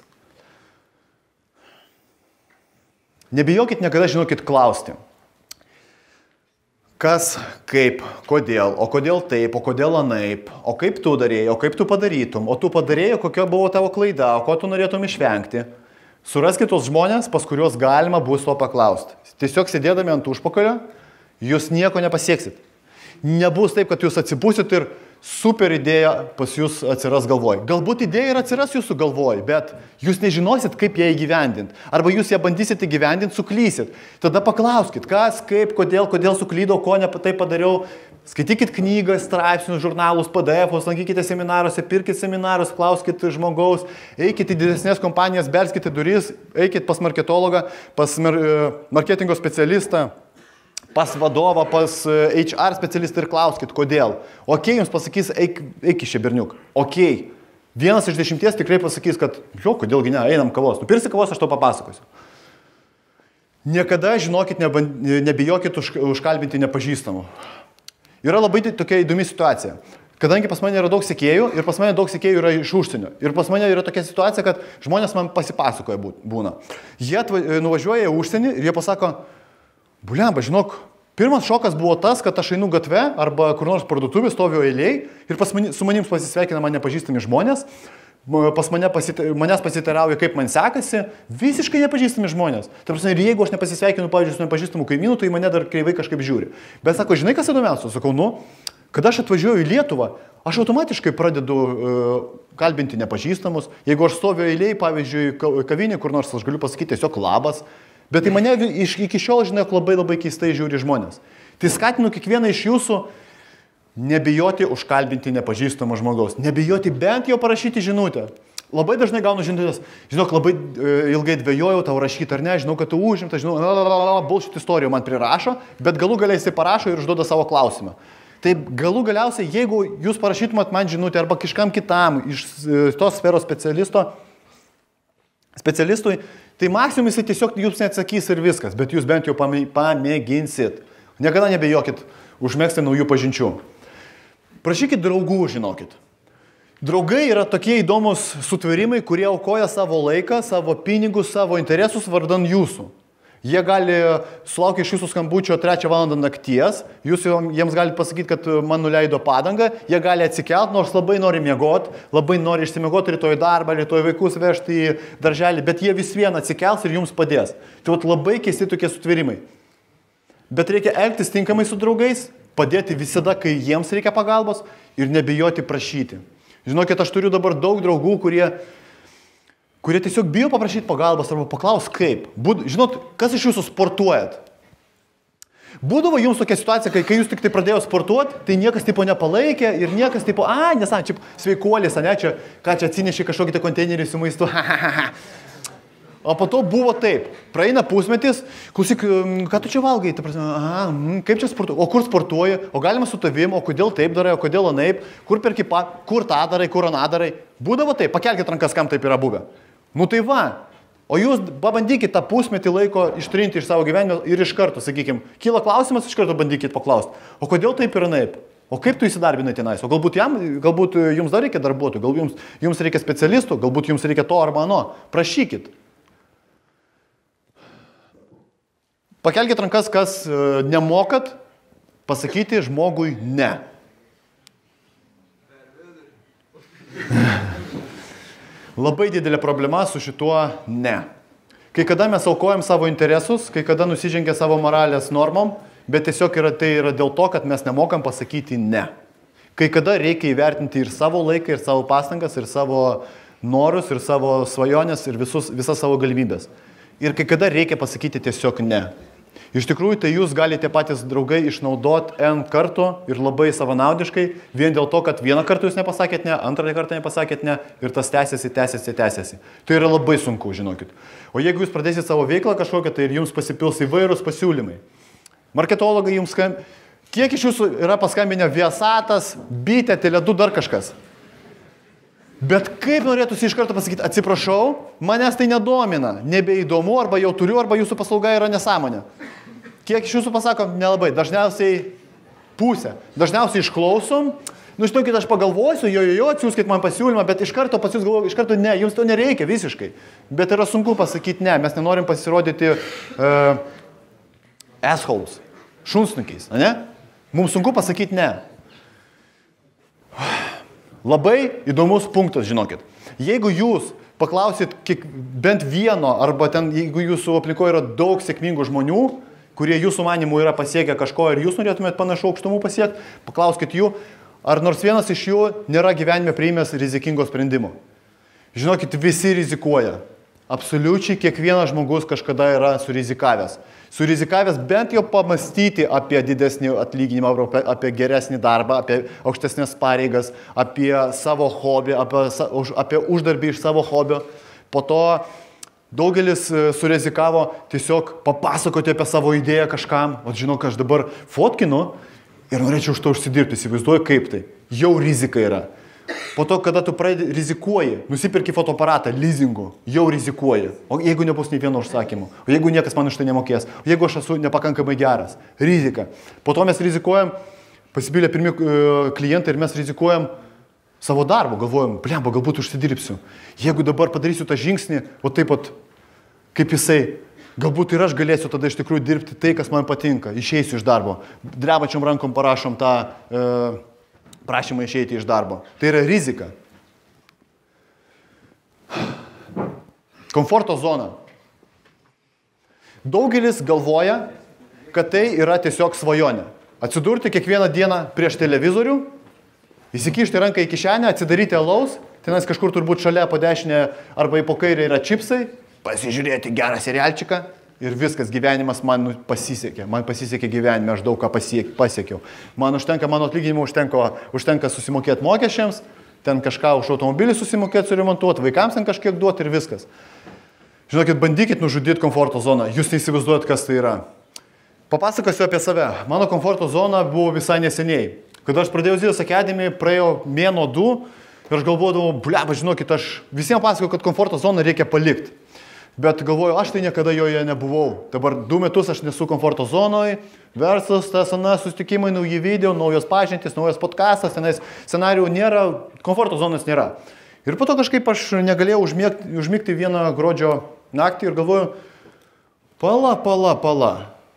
Nebijokit niekada, žinokit, klausti. Kas, kaip, kodėl, o kodėl taip, o kodėl anaip, o kaip tu darėjai, o kaip tu padarytum, o tu padarėjai, kokia buvo tavo klaida, o ko tu norėtum išvengti. Suraskit tos žmonės, pas kuriuos galima bus to paklausti. Tiesiog sėdėdami ant užpakalio, jūs nieko nepasieksit. Nebus taip, kad jūs atsipūsit ir super idėja pas jūs atsiras galvoj. Galbūt idėja ir atsiras jūsų galvoj, bet jūs nežinosit, kaip ją įgyvendinti. Arba jūs ją bandysit įgyvendinti, suklysit. Tada paklauskit, kas, kaip, kodėl, kodėl suklydau, ko ne taip padariau. Skaitykit knygas, straipsnius, žurnalus, P D F-us, lankykite seminaruose, pirkit seminarus, klauskit žmogaus, eikit į didesnės kompanijas, belskite duris, eikit pas marketologą, pas marketingo specialistą, pas vadovą, pas H R specialistą ir klauskit, kodėl. Ok, jums pasakys, eik, eik iš čia berniuk. Ok. Vienas iš dešimties tikrai pasakys, kad, jo, kodėlgi ne, einam kavos. Nupirsi kavos, aš to papasakosiu. Niekada, žinokit, nebijokit už, užkalbinti nepažįstamų. Yra labai tokia įdomi situacija. Kadangi pas mane yra daug sekėjų ir pas mane daug sekėjų yra iš užsienio. Ir pas mane yra tokia situacija, kad žmonės man pasipasakoja būna. Jie nuvažiuoja į užsienį ir jie pasako, bulemba, žinok, pirmas šokas buvo tas, kad aš einu gatve arba kur nors parduotuvė, stoviu eiliai ir pas mani, su manim pasisveikina man nepažįstami žmonės, pas mane pasite, manęs pasiteirauja, kaip man sekasi, visiškai nepažįstami žmonės. Ta prasme, ir jeigu aš nepasisveikinu, pavyzdžiui, su nepažįstamu kaimynu, tai mane dar kreivai kažkaip žiūri. Bet sako, žinai, kas įdomiausia? Sakau, nu, kada aš atvažiuoju į Lietuvą, aš automatiškai pradedu uh, kalbinti nepažįstamus. Jeigu aš stoviu eiliai, pavyzdžiui, kavinė, kur nors aš galiu pasakyti tiesiog labas. Bet į mane iš, iki šiol, žinok, labai labai keistai žiūri žmonės. Tai skatinu kiekvieną iš jūsų nebijoti užkalbinti nepažįstamą žmogaus. Nebijoti bent jau parašyti žinutę. Labai dažnai gaunu žinutės, žinok, labai e, ilgai dvejojau tau rašyti ar ne, žinau, kad tu užimtas, žinau, bullshit istorijų man prirašo, bet galų galiausiai jisai parašo ir užduoda savo klausimą. Tai galų galiausiai, jeigu jūs parašytumėt man žinutę arba kažkam kitam iš tos sferos specialisto, specialistui, tai maksimum jisai tiesiog jums neatsakys ir viskas, bet jūs bent jau pamėginsit. Niekada nebejokit užmėgsti naujų pažinčių. Prašykit draugų, žinokit. Draugai yra tokie įdomus sutvėrimai, kurie aukoja savo laiką, savo pinigus, savo interesus vardan jūsų. Jie gali sulaukti iš jūsų skambučio trečią valandą nakties, jūs jiems galite pasakyti, kad man nuleido padangą, jie gali atsikelt, nors labai nori miegoti, labai nori išsimiegoti rytoj darbą, rytoj vaikus vežti į darželį, bet jie vis vien atsikels ir jums padės. Tai vat labai keisti tokie sutvėrimai. Bet reikia elgtis tinkamai su draugais, padėti visada, kai jiems reikia pagalbos ir nebijoti prašyti. Žinokit, aš turiu dabar daug draugų, kurie kurie tiesiog bijo paprašyti pagalbos arba paklaus kaip. Būd, žinot, kas iš jūsų sportuojat? Būdavo jums tokia situacija, kai, kai jūs tik tai pradėjo sportuoti, tai niekas tipo nepalaikė ir niekas tipo, a, nesam, čia sveikuolis, ne, čia, ką čia atsinešė kažkokį tai konteinerį su maistu, ha, ha, ha. O po to buvo taip, praeina pusmetis, klausyk, ką tu čia valgai, ta prasme, aha, kaip čia sportuoji, o kur sportuoji, o galima su tavim, o kodėl taip darai, o kodėl anaip, kur perki, kur tą darai, kur aną darai. Būdavo taip, pakelkit rankas, kam taip yra buvę. Nu tai va, o jūs pabandykit tą pusmetį laiko ištrinti iš savo gyvenimo ir iš karto, sakykime, kyla klausimas, iš karto bandykit paklausti, o kodėl taip ir anaip, o kaip tu įsidarbinai tenais, o galbūt, jam, galbūt jums dar reikia darbuotojų, galbūt jums, jums reikia specialistų, galbūt jums reikia to arba ano, prašykit. Pakelkit rankas, kas nemokat pasakyti žmogui ne. Labai didelė problema su šituo ne. Kai kada mes aukojam savo interesus, kai kada nusižengia savo moralės normom, bet tiesiog yra, tai yra dėl to, kad mes nemokam pasakyti ne. Kai kada reikia įvertinti ir savo laiką, ir savo pastangas, ir savo norus, ir savo svajonės, ir visus, visas savo galimybės. Ir kai kada reikia pasakyti tiesiog ne. Iš tikrųjų, tai jūs galite patys draugai išnaudoti N kartų ir labai savanaudiškai, vien dėl to, kad vieną kartą jūs nepasakėt ne, antrą kartą nepasakėt ne ir tas tęsiasi, tęsiasi, tęsiasi. Tai yra labai sunku, žinokit. O jeigu jūs pradėsit savo veiklą kažkokią, tai ir jums pasipils įvairūs pasiūlymai. Marketologai jums skambina, Kiek iš jūsų yra paskambinę Viasatas, Bitė, Tele du, dar kažkas? Bet kaip norėtųsi iš karto pasakyti, atsiprašau, manęs tai nedomina, nebeįdomu, arba jau turiu, arba jūsų paslauga yra nesąmonė. Kiek iš jūsų pasakom, nelabai, dažniausiai pusę. Dažniausiai išklausom, nu žinokit, aš pagalvosiu, jo, jo, jo, atsiųskit man pasiūlymą, bet iš karto pas jūs galvoju, iš karto ne, jums to nereikia visiškai. Bet yra sunku pasakyti ne, mes nenorim pasirodyti uh, assholes, šunsnukiais, ne? Mums sunku pasakyti ne. Labai įdomus punktas, žinokit. Jeigu jūs paklausit kiek, bent vieno, arba ten, jeigu jūsų aplinkoje yra daug sėkmingų žmonių, kurie jūsų manimų yra pasiekę kažko ir jūs norėtumėt panašų aukštumų pasiekti, paklauskit jų, ar nors vienas iš jų nėra gyvenime priimęs rizikingo sprendimo. Žinokit, visi rizikuoja. Absoliučiai kiekvienas žmogus kažkada yra surizikavęs. Surizikavęs bent jau pamastyti apie didesnį atlyginimą, apie geresnį darbą, apie aukštesnės pareigas, apie savo hobį, apie, apie uždarbį iš savo hobio. Po to daugelis surizikavo tiesiog papasakoti apie savo idėją kažkam. O žinau, kad aš dabar fotkinu ir norėčiau už to užsidirbti. Įsivaizduoju, kaip tai. Jau rizika yra. Po to, kada tu pradedi rizikuoji, nusipirki fotoaparatą, leasingu, jau rizikuoji. O jeigu nebus nei vieno užsakymo, o jeigu niekas man už tai nemokės, o jeigu aš esu nepakankamai geras, rizika. Po to mes rizikuojam, pasipylė pirmi klientai ir mes rizikuojam savo darbo, galvojam, blemba, galbūt užsidirbsiu. Jeigu dabar padarysiu tą žingsnį, o taip pat, kaip jisai, galbūt ir aš galėsiu tada iš tikrųjų dirbti tai, kas man patinka, išeisiu iš darbo. Drebačiom rankom parašom tą e, prašymą išeiti iš darbo. Tai yra rizika. Komforto zona. Daugelis galvoja, kad tai yra tiesiog svajonė. Atsidurti kiekvieną dieną prieš televizorių, įsikišti ranką į kišenę, atsidaryti alaus, tenais kažkur turbūt šalia po dešinę arba į po kairę yra čipsai, pasižiūrėti gerą serialčiką ir viskas, gyvenimas man pasisekė. Man pasisekė gyvenime, aš daug ką pasiek, pasiekiau. Man užtenka, mano atlyginimo užtenka, užtenka susimokėti mokesčiams, ten kažką už automobilį susimokėti, suremontuoti, vaikams ten kažkiek duoti ir viskas. Žinokit, bandykit nužudyti komforto zoną. Jūs neįsivaizduojat, kas tai yra. Papasakosiu apie save. Mano komforto zona buvo visai neseniai. Kada aš pradėjau Zidos Academy, praėjo mėnuo du ir aš galvodavau, bleba, žinokit, aš visiems pasakau, kad komforto zoną reikia palikti. Bet galvoju, aš tai niekada joje nebuvau. Dabar du metus aš nesu komforto zonoje, verslas, tas, anas, susitikimai, nauji video, naujos pažintys, naujas podcastas, tenais scenarijų nėra, komforto zonos nėra. Ir po to kažkaip aš negalėjau užmigti, užmigti vieną gruodžio naktį ir galvoju, pala, pala, pala.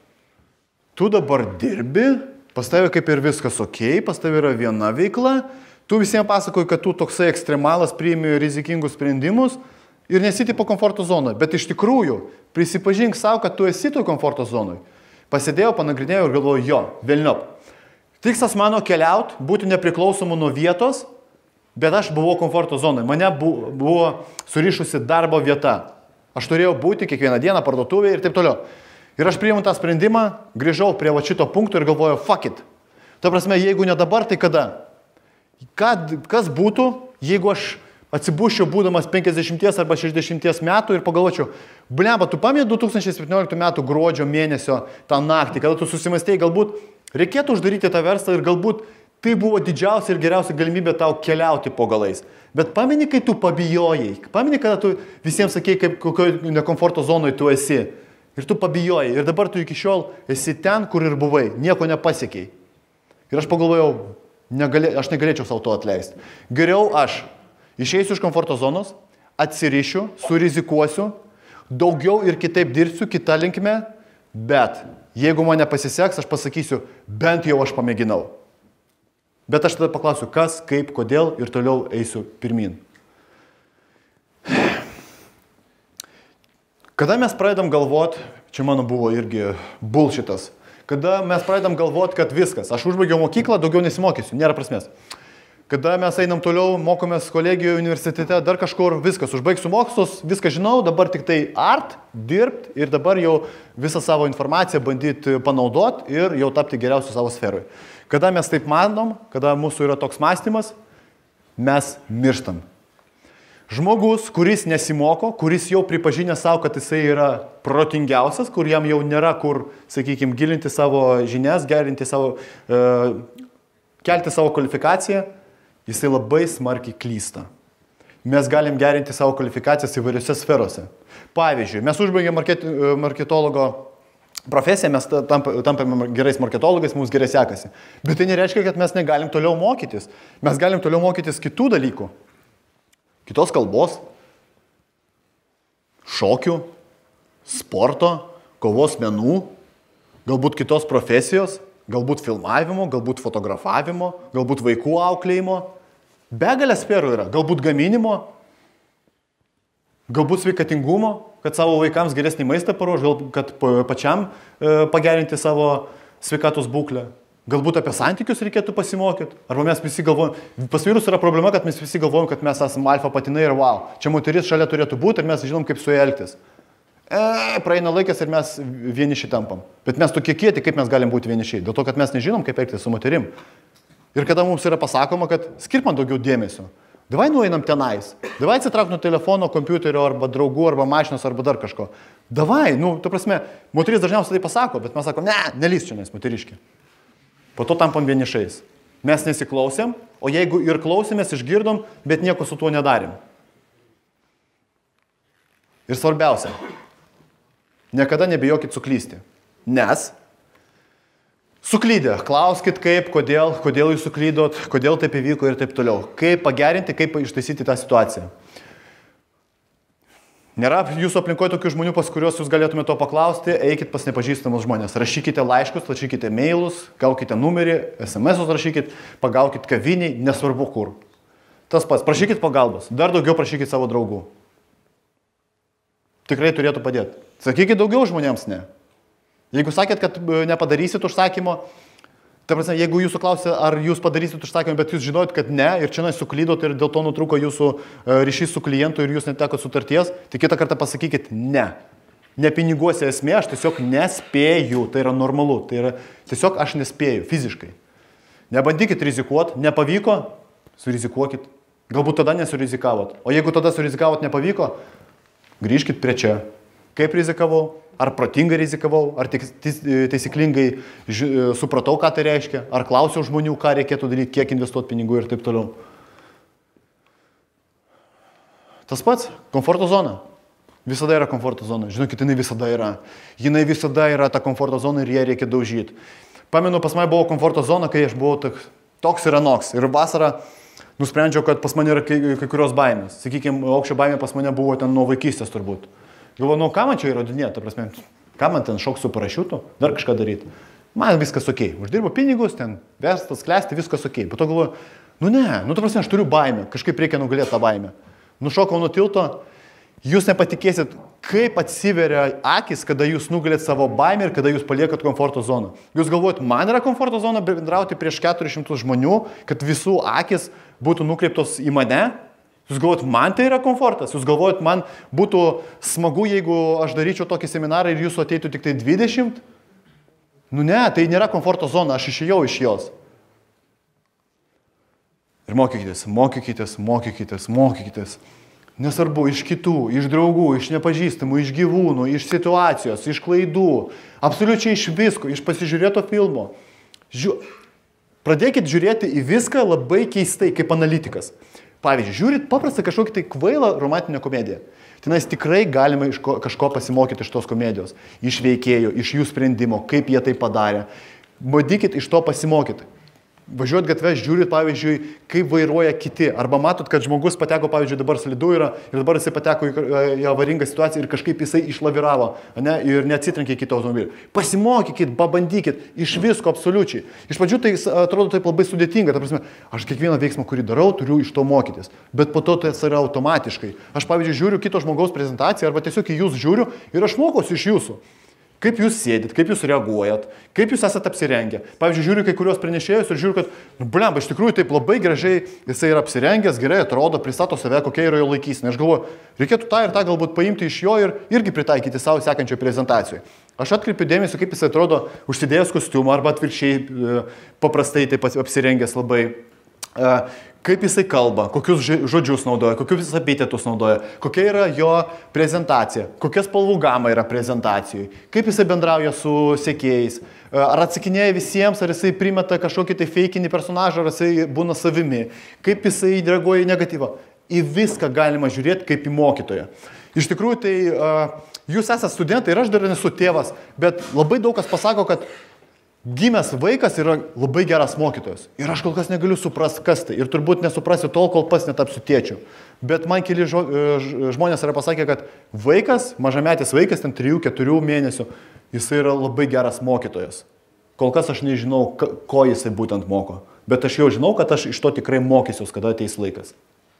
Tu dabar dirbi, pas tavę kaip ir viskas ok, pas tavę yra viena veikla, tu visiems pasakoji, kad tu toksai ekstremalas priimi rizikingus sprendimus, ir nesiti po komforto zonoje, bet iš tikrųjų prisipažink savo, kad tu esi toj komforto zonoje. Pasidėjau, panagrinėjau ir galvoju, jo, velniop. Tikslas mano keliaut, būti nepriklausomu nuo vietos, bet aš buvau komforto zonoje. Mane bu, buvo surišusi darbo vieta. Aš turėjau būti kiekvieną dieną parduotuvėje ir taip toliau. Ir aš priimu tą sprendimą, grįžau prie va šito punkto ir galvoju, fuck it. Ta prasme, jeigu ne dabar, tai kada? Kad, kas būtų, jeigu aš atsibuščiau būdamas penkiasdešimties arba šešiasdešimties metų ir pagalvočiau, blemba, tu pameni du tūkstančiai septynioliktų metų gruodžio mėnesio tą naktį, kada tu susimastėjai, galbūt reikėtų uždaryti tą verslą ir galbūt tai buvo didžiausia ir geriausia galimybė tau keliauti po galais. Bet pameni, kai tu pabijojai, pameni, kada tu visiems sakei, kaip kokioje nekomforto zonoje tu esi ir tu pabijojai ir dabar tu iki šiol esi ten, kur ir buvai, nieko nepasiekei. Ir aš pagalvojau, negalė, aš negalėčiau savo to atleisti. Geriau aš išeisiu iš komforto zonos, atsirišiu, surizikuosiu, daugiau ir kitaip dirbsiu, kitą linkme, bet jeigu man nepasiseks, aš pasakysiu, bent jau aš pamėginau. Bet aš tada paklausiu, kas, kaip, kodėl ir toliau eisiu pirmin. Kada mes pradedam galvot, čia mano buvo irgi bullshitas, kada mes pradedam galvot, kad viskas, aš užbaigiau mokyklą, daugiau nesimokysiu, nėra prasmės. Kada mes einam toliau, mokomės kolegijoje, universitete, dar kažkur, viskas, užbaigsiu mokslus, viską žinau, dabar tik tai art, dirbt ir dabar jau visą savo informaciją bandyti panaudoti ir jau tapti geriausiu savo sferui. Kada mes taip manom, kada mūsų yra toks mąstymas, mes mirštam. Žmogus, kuris nesimoko, kuris jau pripažinė savo, kad jisai yra protingiausias, kur jam jau nėra kur, sakykime, gilinti savo žinias, gerinti savo, e, kelti savo kvalifikaciją, jisai labai smarkiai klysta. Mes galim gerinti savo kvalifikacijas įvairiose sferose. Pavyzdžiui, mes užbaigėme market, marketologo profesiją, mes tampame gerais marketologais, mums gerai sekasi. Bet tai nereiškia, kad mes negalim toliau mokytis. Mes galim toliau mokytis kitų dalykų. Kitos kalbos, šokių, sporto, kovos menų, galbūt kitos profesijos, galbūt filmavimo, galbūt fotografavimo, galbūt vaikų auklėjimo. Begalė sferų yra. Galbūt gaminimo, galbūt sveikatingumo, kad savo vaikams geresnį maistą paruoš, galbūt kad pačiam e, pagerinti savo sveikatos būklę. Galbūt apie santykius reikėtų pasimokyti. Arba mes visi galvojam, pas vyrus yra problema, kad mes visi galvojam, kad mes esame alfa patinai ir wow. Čia moteris šalia turėtų būti ir mes žinom, kaip su ja elgtis. E, praeina laikas ir mes vieniši tampam. Bet mes tokie kieti, kaip mes galim būti vienišiai. Dėl to, kad mes nežinom, kaip elgtis su moterim. Ir kada mums yra pasakoma, kad skirp man daugiau dėmesio. Davai nueinam tenais. Davai atsitrauk nuo telefono, kompiuterio, arba draugų, arba mašinos, arba dar kažko. Davai, nu, tu prasme, moteris dažniausiai tai pasako, bet mes sakom, ne, nelys čia, nes moteriški. Po to tampam vienišais. Mes nesiklausėm, o jeigu ir klausėmės, išgirdom, bet nieko su tuo nedarėm. Ir svarbiausia, niekada nebijokit suklysti. Nes suklydę, klauskit kaip, kodėl, kodėl jūs suklydot, kodėl taip įvyko ir taip toliau. Kaip pagerinti, kaip ištaisyti tą situaciją. Nėra jūsų aplinkoje tokių žmonių, pas kuriuos jūs galėtumėte to paklausti, eikit pas nepažįstamus žmonės. Rašykite laiškus, rašykite mailus, gaukite numerį, es em esus rašykit, pagaukit kaviniai, nesvarbu kur. Tas pats, prašykit pagalbos, dar daugiau prašykit savo draugų. Tikrai turėtų padėti. Sakykit daugiau žmonėms ne. Jeigu sakėt, kad nepadarysit užsakymo, ta prasme, jeigu jūsų klausia, ar jūs padarysit užsakymą, bet jūs žinojot, kad ne, ir čia suklydot ir dėl to nutrūko jūsų ryšys su klientu ir jūs netekot sutarties, tai kitą kartą pasakykit ne. Ne piniguose esmė, aš tiesiog nespėju, tai yra normalu, tai yra tiesiog aš nespėju fiziškai. Nebandykit rizikuot, nepavyko, surizikuokit. Galbūt tada nesurizikavot. O jeigu tada surizikavot nepavyko, grįžkit prie čia. Kaip rizikavau? Ar protingai rizikavau, ar taisyklingai supratau, ką tai reiškia, ar klausiau žmonių, ką reikėtų daryti, kiek investuoti pinigų ir taip toliau. Tas pats, komforto zona. Visada yra komforto zona. Žinokit, jinai visada yra. Jinai visada yra ta komforto zona ir ją reikia daužyti. Pamenu, pas mane buvo komforto zona, kai aš buvau toks ir anoks. Ir vasarą nusprendžiau, kad pas mane yra kai, kai kurios baimės. Sakykime, aukščio baimė pas mane buvo ten nuo vaikystės turbūt. Galvoju, nu ką man čia įrodinėti, ta prasme, ką man ten šoks su parašiutu, dar kažką daryti. Man viskas okei, uždirbu pinigus, ten verslas, klesti, viskas okei. Po to galvoju, nu ne, nu ta prasme, aš turiu baimę, kažkaip reikia nugalėti tą baimę. Nušokau nuo tilto, jūs nepatikėsit, kaip atsiveria akis, kada jūs nugalėt savo baimę ir kada jūs paliekat komforto zoną. Jūs galvojat, man yra komforto zona bendrauti prieš keturis šimtus žmonių, kad visų akis būtų nukreiptos į mane. Jūs galvojat, man tai yra komfortas, jūs galvojat, man būtų smagu, jeigu aš daryčiau tokį seminarą ir jūsų ateitų tik tai dvidešimt? Nu ne, tai nėra komforto zona, aš išėjau iš jos. Ir mokykitės, mokykitės, mokykitės, mokykitės. Nesvarbu, iš kitų, iš draugų, iš nepažįstamų, iš gyvūnų, iš situacijos, iš klaidų, absoliučiai iš visko, iš pasižiūrėto filmo. Žiū... Pradėkit žiūrėti į viską labai keistai, kaip analitikas. Pavyzdžiui, žiūrit paprastą kažkokį tai kvailą romantinę komediją. Tenais tikrai galima iš ko, kažko pasimokyti iš tos komedijos, iš veikėjų, iš jų sprendimo, kaip jie tai padarė. Bandykit iš to pasimokyti. Važiuot gatvę, žiūrit, pavyzdžiui, kaip vairuoja kiti. Arba matot, kad žmogus pateko, pavyzdžiui, dabar slidu yra ir dabar jisai pateko į avaringą situaciją ir kažkaip jisai išlaviravo, ne, ir neatsitrenkė į kitą automobilį. Pasimokykit, pabandykit, iš visko absoliučiai. Iš pradžių tai atrodo taip labai sudėtinga, ta prasme, aš kiekvieną veiksmą, kurį darau, turiu iš to mokytis. Bet po to tai yra automatiškai. Aš, pavyzdžiui, žiūriu kito žmogaus prezentaciją arba tiesiog į jūs žiūriu ir aš mokausi iš jūsų. Kaip jūs sėdit, kaip jūs reaguojat, kaip jūs esate apsirengę. Pavyzdžiui, žiūriu kai kurios pranešėjus ir žiūriu, kad, nu, blemba, iš tikrųjų taip labai gražiai jisai yra apsirengęs, gerai atrodo, pristato save, kokia yra jo laikysena. Aš galvoju, reikėtų tą ir tą galbūt paimti iš jo ir irgi pritaikyti savo sekančioje prezentacijoje. Aš atkreipiu dėmesį, kaip jisai atrodo užsidėjęs kostiumą arba atvirkščiai paprastai taip apsirengęs labai. kaip jisai kalba, kokius žodžius naudoja, kokius epitetus naudoja, kokia yra jo prezentacija, kokia spalvų gama yra prezentacijai, kaip jisai bendrauja su sekėjais, ar atsakinėja visiems, ar jisai primeta kažkokį tai feikinį personažą, ar jisai būna savimi, kaip jisai reaguoja į negatyvą. Į viską galima žiūrėti kaip į mokytoją. Iš tikrųjų, tai uh, jūs esate studentai ir aš dar nesu tėvas, bet labai daug kas pasako, kad gimęs vaikas yra labai geras mokytojas. Ir aš kol kas negaliu suprasti, kas tai. Ir turbūt nesuprasiu tol, kol pas netapsiu tėčiu. Bet man keli žo, žmonės yra pasakę, kad vaikas, mažametis vaikas, ten trijų keturių mėnesių, jisai yra labai geras mokytojas. Kol kas aš nežinau, ko jisai būtent moko. Bet aš jau žinau, kad aš iš to tikrai mokysiuos, kada ateis laikas.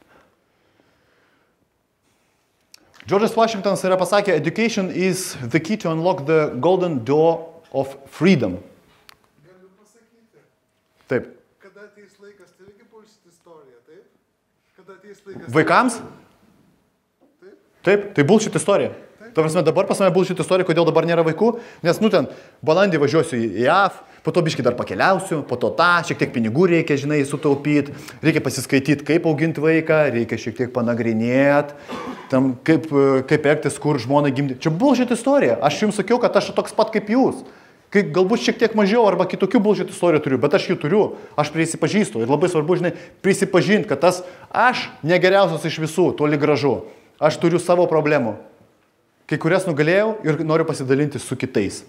George Washingtonas yra pasakė, education is the key to unlock the golden door of freedom. Galiu pasakyti. Taip. Kada ateis laikas, tai irgi bullshit istorija, taip? Kada ateis laikas. Vaikams? Taip. Taip, tai bullshit istorija. Ta prasme, dabar pas mane bullshit istorija, kodėl dabar nėra vaikų, nes, nu, ten, balandį važiuosiu į J A V, po to biškį dar pakeliausiu, po to tą, šiek tiek pinigų reikia, žinai, sutaupyti, reikia pasiskaityti, kaip auginti vaiką, reikia šiek tiek panagrinėti, tam, kaip, kaip elgtis, kur žmonai gimdyti. Čia bullshit istorija. Aš jums sakiau, kad aš toks pat kaip jūs. Kai galbūt šiek tiek mažiau arba kitokių bullshit istorijų turiu, bet aš jų turiu, aš prisipažįstu. Ir labai svarbu, žinai, prisipažinti, kad tas aš negeriausias iš visų, toli gražu. Aš turiu savo problemų. Kai kurias nugalėjau ir noriu pasidalinti su kitais.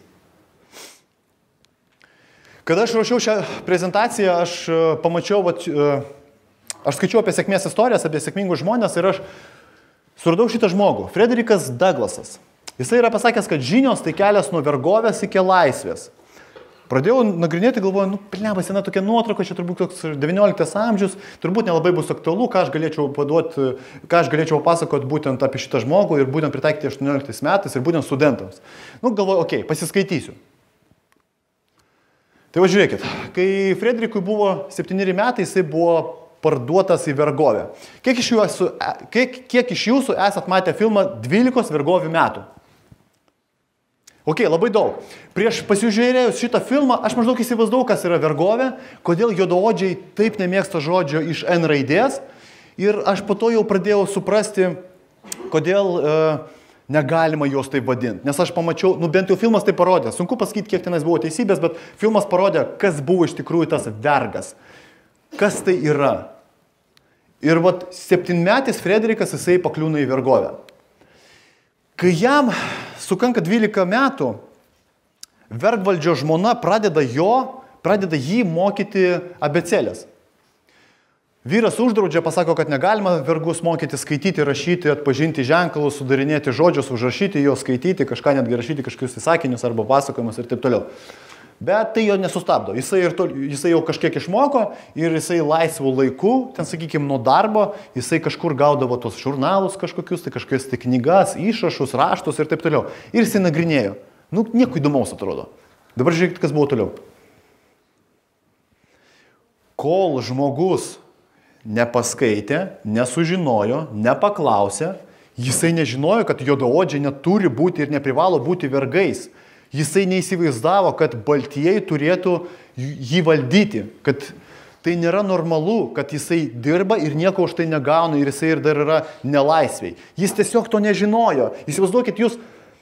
Kada aš ruošiau šią prezentaciją, aš pamačiau, vat, aš skaičiau apie sėkmės istorijas, apie sėkmingus žmonės ir aš suradau šitą žmogų, Frederikas Douglasas. Jisai yra pasakęs, kad žinios tai kelias nuo vergovės iki laisvės. Pradėjau nagrinėti, galvoju, nu, pilneba sena tokia nuotrauka, čia turbūt toks devynioliktas amžius, turbūt nelabai bus aktualu, ką aš galėčiau paduoti, ką aš galėčiau pasakoti būtent apie šitą žmogų ir būtent pritaikyti aštuonioliktais metais ir būtent studentams. Nu, galvoju, okei, okay, pasiskaitysiu. Tai va žiūrėkit, kai Frederikui buvo septyneri metai, jisai buvo parduotas į vergovę. Kiek iš jūsų, kiek, kiek iš jūsų esat matę filmą dvylikos vergovių metų? Ok, labai daug. Prieš pasižiūrėjus šitą filmą, aš maždaug įsivaizdavau, kas yra vergovė, kodėl juodaodžiai taip nemėgsta žodžio iš N raidės. Ir aš po to jau pradėjau suprasti, kodėl e, negalima juos taip vadinti. Nes aš pamačiau, nu bent jau filmas tai parodė. Sunku pasakyti, kiek tenais buvo teisybės, bet filmas parodė, kas buvo iš tikrųjų tas vergas. Kas tai yra. Ir vat septynmetis Frederikas, jisai pakliūna į vergovę. Kai jam sukanka dvylika metų, vergvaldžio žmona pradeda jo, pradeda jį mokyti abėcėlės. Vyras uždraudžia, pasako, kad negalima vergus mokyti skaityti, rašyti, atpažinti ženklus, sudarinėti žodžius, užrašyti juos, skaityti, kažką netgi rašyti, kažkokius įsakinius arba pasakojimus ir taip toliau. Bet tai jo nesustabdo. Jisai, ir to, jisai jau kažkiek išmoko ir jisai laisvų laikų, ten sakykime, nuo darbo, jisai kažkur gaudavo tos žurnalus kažkokius, tai kažkokias tai knygas, išrašus, raštus ir taip toliau. Ir jisai nagrinėjo. Nu, nieko įdomaus atrodo. Dabar žiūrėkit, kas buvo toliau. Kol žmogus nepaskaitė, nesužinojo, nepaklausė, jisai nežinojo, kad juodaodžiai neturi būti ir neprivalo būti vergais. Jisai neįsivaizdavo, kad baltieji turėtų jį valdyti, kad tai nėra normalu, kad jisai dirba ir nieko už tai negauna ir jisai ir dar yra nelaisviai. Jis tiesiog to nežinojo. Įsivaizduokit, jūs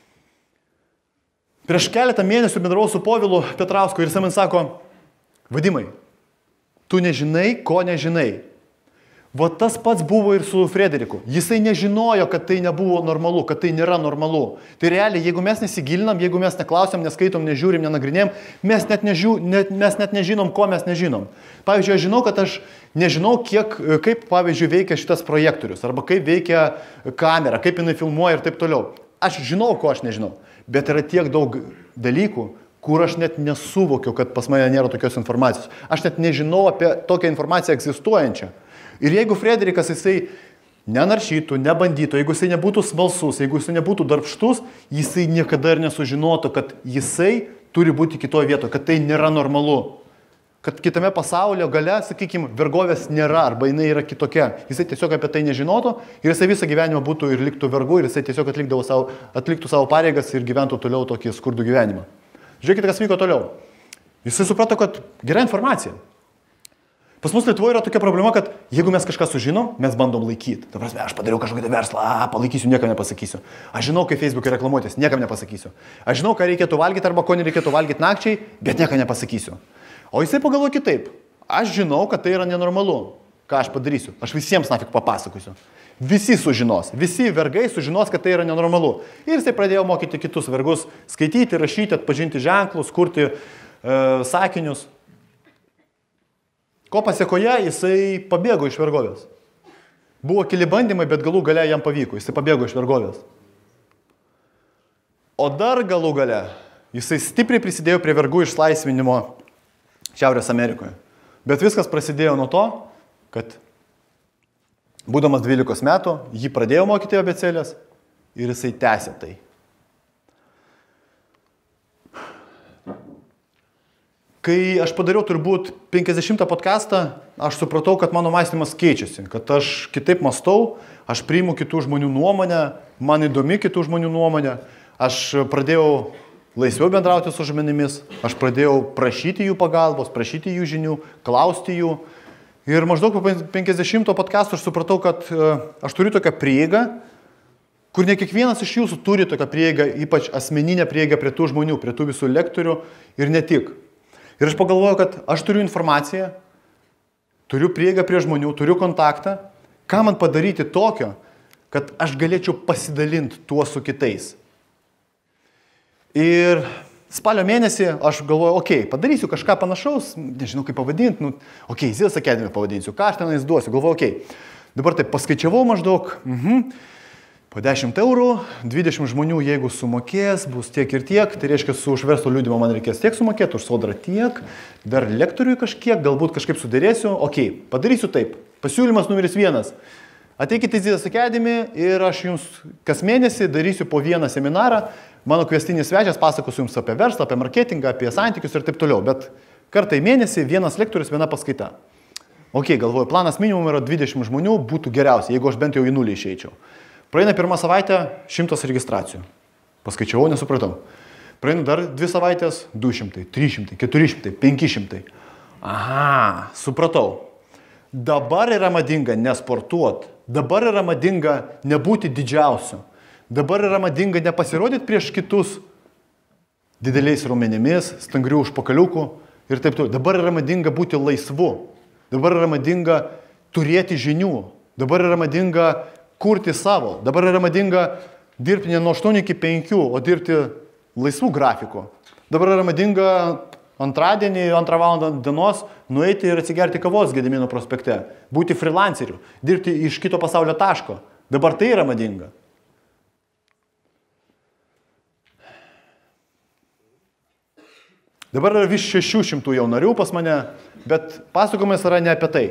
prieš keletą mėnesių bendravau su Povilu Petrausku ir jisai man sako, Vadimai, tu nežinai, ko nežinai. Va tas pats buvo ir su Frederiku. Jisai nežinojo, kad tai nebuvo normalu, kad tai nėra normalu. Tai realiai, jeigu mes nesigilinam, jeigu mes neklausiam, neskaitom, nežiūrim, nenagrinėjom, mes net, nežiū, net, mes net nežinom, ko mes nežinom. Pavyzdžiui, aš žinau, kad aš nežinau, kiek, kaip, pavyzdžiui, veikia šitas projektorius, arba kaip veikia kamera, kaip jinai filmuoja ir taip toliau. Aš žinau, ko aš nežinau, bet yra tiek daug dalykų, kur aš net nesuvokiu, kad pas mane nėra tokios informacijos. Aš net nežinau apie tokią informaciją egzistuojančią. Ir jeigu Frederikas jisai nenaršytų, nebandytų, jeigu jisai nebūtų smalsus, jeigu jisai nebūtų darbštus, jisai niekada ir nesužinotų, kad jisai turi būti kitoje vietoje, kad tai nėra normalu. Kad kitame pasaulio gale, sakykime, vergovės nėra arba jinai yra kitokia. Jisai tiesiog apie tai nežinotų ir jisai visą gyvenimą būtų ir liktų vergu ir jisai tiesiog savo, atliktų savo pareigas ir gyventų toliau tokį skurdų gyvenimą. Žiūrėkite, kas vyko toliau. Jisai suprato, kad gera informacija. Pas mus Lietuvoje yra tokia problema, kad jeigu mes kažką sužinom, mes bandom laikyti. Ta prasme, aš padariau kažkokį verslą, a, palaikysiu, niekam nepasakysiu. Aš žinau, kaip Facebook'e reklamuotis, niekam nepasakysiu. Aš žinau, ką reikėtų valgyti arba ko nereikėtų valgyti nakčiai, bet niekam nepasakysiu. O jisai pagalvoja kitaip. Aš žinau, kad tai yra nenormalu. Ką aš padarysiu? Aš visiems nafik papasakosiu. Visi sužinos, visi vergai sužinos, kad tai yra nenormalu. Ir jisai pradėjo mokyti kitus vergus skaityti, rašyti, atpažinti ženklus, kurti e, sakinius. Ko pasiekoje jisai pabėgo iš vergovės. Buvo keli bandymai, bet galų gale jam pavyko. Jisai pabėgo iš vergovės. O dar galų gale jisai stipriai prisidėjo prie vergų išlaisvinimo Šiaurės Amerikoje. Bet viskas prasidėjo nuo to, kad būdamas dvylikos metų, jį pradėjo mokyti abėcėlės ir jisai tęsė tai. Kai aš padariau turbūt penkiasdešimtą podcastą, aš supratau, kad mano mąstymas keičiasi, kad aš kitaip mąstau, aš priimu kitų žmonių nuomonę, man įdomi kitų žmonių nuomonė, aš pradėjau laisviau bendrauti su žmonėmis, aš pradėjau prašyti jų pagalbos, prašyti jų žinių, klausti jų. Ir maždaug po penkiasdešimto podcast'o aš supratau, kad aš turiu tokią prieigą, kur ne kiekvienas iš jūsų turi tokią prieigą, ypač asmeninę prieigą prie tų žmonių, prie tų visų lektorių ir ne tik. Ir aš pagalvojau, kad aš turiu informaciją, turiu prieigą prie žmonių, turiu kontaktą, ką man padaryti tokio, kad aš galėčiau pasidalinti tuo su kitais. Ir spalio mėnesį aš galvoju, okei, okay, padarysiu kažką panašaus, nežinau kaip pavadinti, nu, okei, okay, Zilas Academy pavadinsiu, ką aš tenais duosiu, galvoju, okei, okay. Dabar taip paskaičiavau maždaug, mhm, po dešimt eurų, dvidešimt žmonių, jeigu sumokės, bus tiek ir tiek, tai reiškia, su už verslo liudijimą man reikės tiek sumokėti, už sodrą tiek, dar lektoriui kažkiek, galbūt kažkaip sudėrėsiu, okei, okay, padarysiu taip, pasiūlymas numeris vienas. Ateikite į Zilas Academy ir aš jums kas mėnesį darysiu po vieną seminarą. Mano kviestinis svečias pasakosiu jums apie verslą, apie marketingą, apie santykius ir taip toliau. Bet kartą į mėnesį vienas lektorius, viena paskaita. Ok, galvoju, planas minimum yra dvidešimt žmonių, būtų geriausia, jeigu aš bent jau į nulį išeičiau. Praeina pirmą savaitę šimtas registracijų. Paskaičiavau, nesupratau. Praeina dar dvi savaitės du šimtai, trys šimtai, keturi šimtai, penki šimtai. Aha, supratau. Dabar yra madinga nesportuoti. Dabar yra madinga nebūti didžiausiu. Dabar yra madinga nepasirodyti prieš kitus dideliais raumenimis, stangrių užpakaliukų ir taip toliau. Dabar yra madinga būti laisvu. Dabar yra madinga turėti žinių. Dabar yra madinga kurti savo. Dabar yra madinga dirbti ne nuo aštuonių iki penkių, o dirbti laisvų grafikų. Dabar yra madinga antradienį, antrą valandą dienos nueiti ir atsigerti kavos Gedimino prospekte. Būti freelanceriu, dirbti iš kito pasaulio taško. Dabar tai yra madinga. Dabar yra vis šešių šimtų jau narių pas mane, bet pasakojimas yra ne apie tai.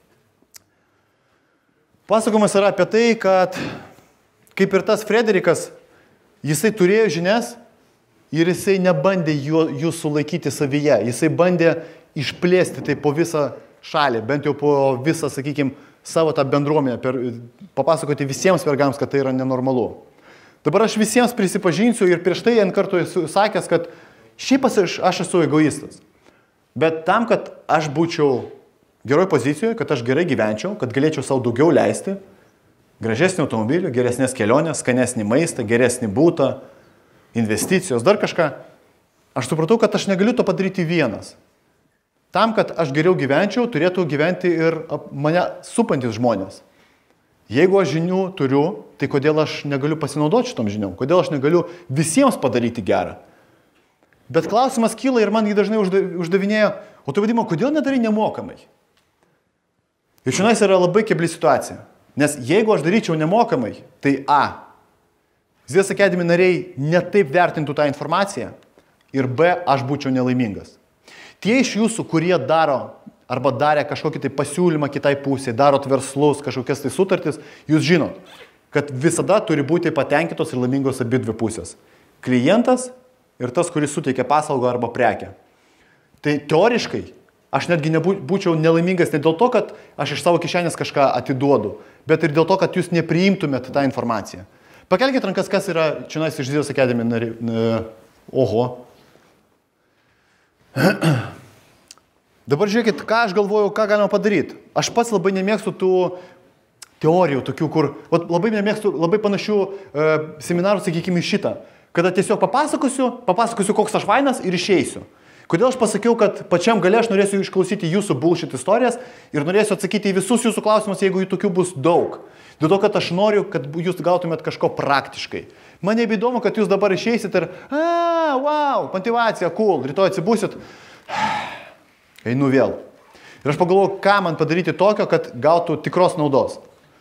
Pasakojimas yra apie tai, kad kaip ir tas Frederikas, jisai turėjo žinias ir jisai nebandė jų, jų sulaikyti savyje. Jisai bandė išplėsti tai po visą šalį, bent jau po visą, sakykime, savo tą bendruomenę, per, papasakoti visiems vergams, kad tai yra nenormalu. Dabar aš visiems prisipažinsiu ir prieš tai ant kartų esu sakęs, kad šiaip aš, aš esu egoistas. Bet tam, kad aš būčiau geroj pozicijoje, kad aš gerai gyvenčiau, kad galėčiau savo daugiau leisti, gražesnį automobilį, geresnės kelionės, skanesnį maistą, geresnį būtą, investicijos, dar kažką, aš supratau, kad aš negaliu to padaryti vienas. Tam, kad aš geriau gyvenčiau, turėtų gyventi ir mane supantis žmonės. Jeigu aš žinių turiu, tai kodėl aš negaliu pasinaudoti šitom žiniom? Kodėl aš negaliu visiems padaryti gerą? Bet klausimas kyla ir man jį dažnai uždavinėjo, o tu vadimo, kodėl nedarai nemokamai? Ir šiandien yra labai kebli situacija. Nes jeigu aš daryčiau nemokamai, tai A. Zilas Academy nariai netaip vertintų tą informaciją ir B. Aš būčiau nelaimingas. Tie iš jūsų, kurie daro arba darė kažkokį tai pasiūlymą kitai pusėje, darot verslus, kažkokias tai sutartis, jūs žinot, kad visada turi būti patenkintos ir laimingos abi dvi pusės. Klientas ir tas, kuris suteikia paslaugą arba prekę. Tai teoriškai aš netgi nebūčiau nelaimingas ne dėl to, kad aš iš savo kišenės kažką atiduodu, bet ir dėl to, kad jūs nepriimtumėt tą informaciją. Pakelkite rankas, kas yra čionais iš Zilas Academy nariai. Oho. Dabar žiūrėkit, ką aš galvoju, ką galima padaryti. Aš pats labai nemėgstu tų teorijų, tokių, kur vat, labai nemėgstu, labai panašių e, seminarų, sakykime, šitą. Kada tiesiog papasakosiu, papasakosiu, koks aš fainas ir išeisiu. Kodėl aš pasakiau, kad pačiam gale aš norėsiu išklausyti jūsų bullshit istorijas ir norėsiu atsakyti į visus jūsų klausimus, jeigu jų tokių bus daug. Dėl to, kad aš noriu, kad jūs gautumėt kažko praktiškai. Man nebeįdomu, kad jūs dabar išeisit ir, a, wow, motivacija, cool, rytoj atsibusit, einu vėl. Ir aš pagalvoju, ką man padaryti tokio, kad gautų tikros naudos.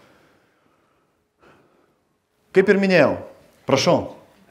Kaip ir minėjau, prašau.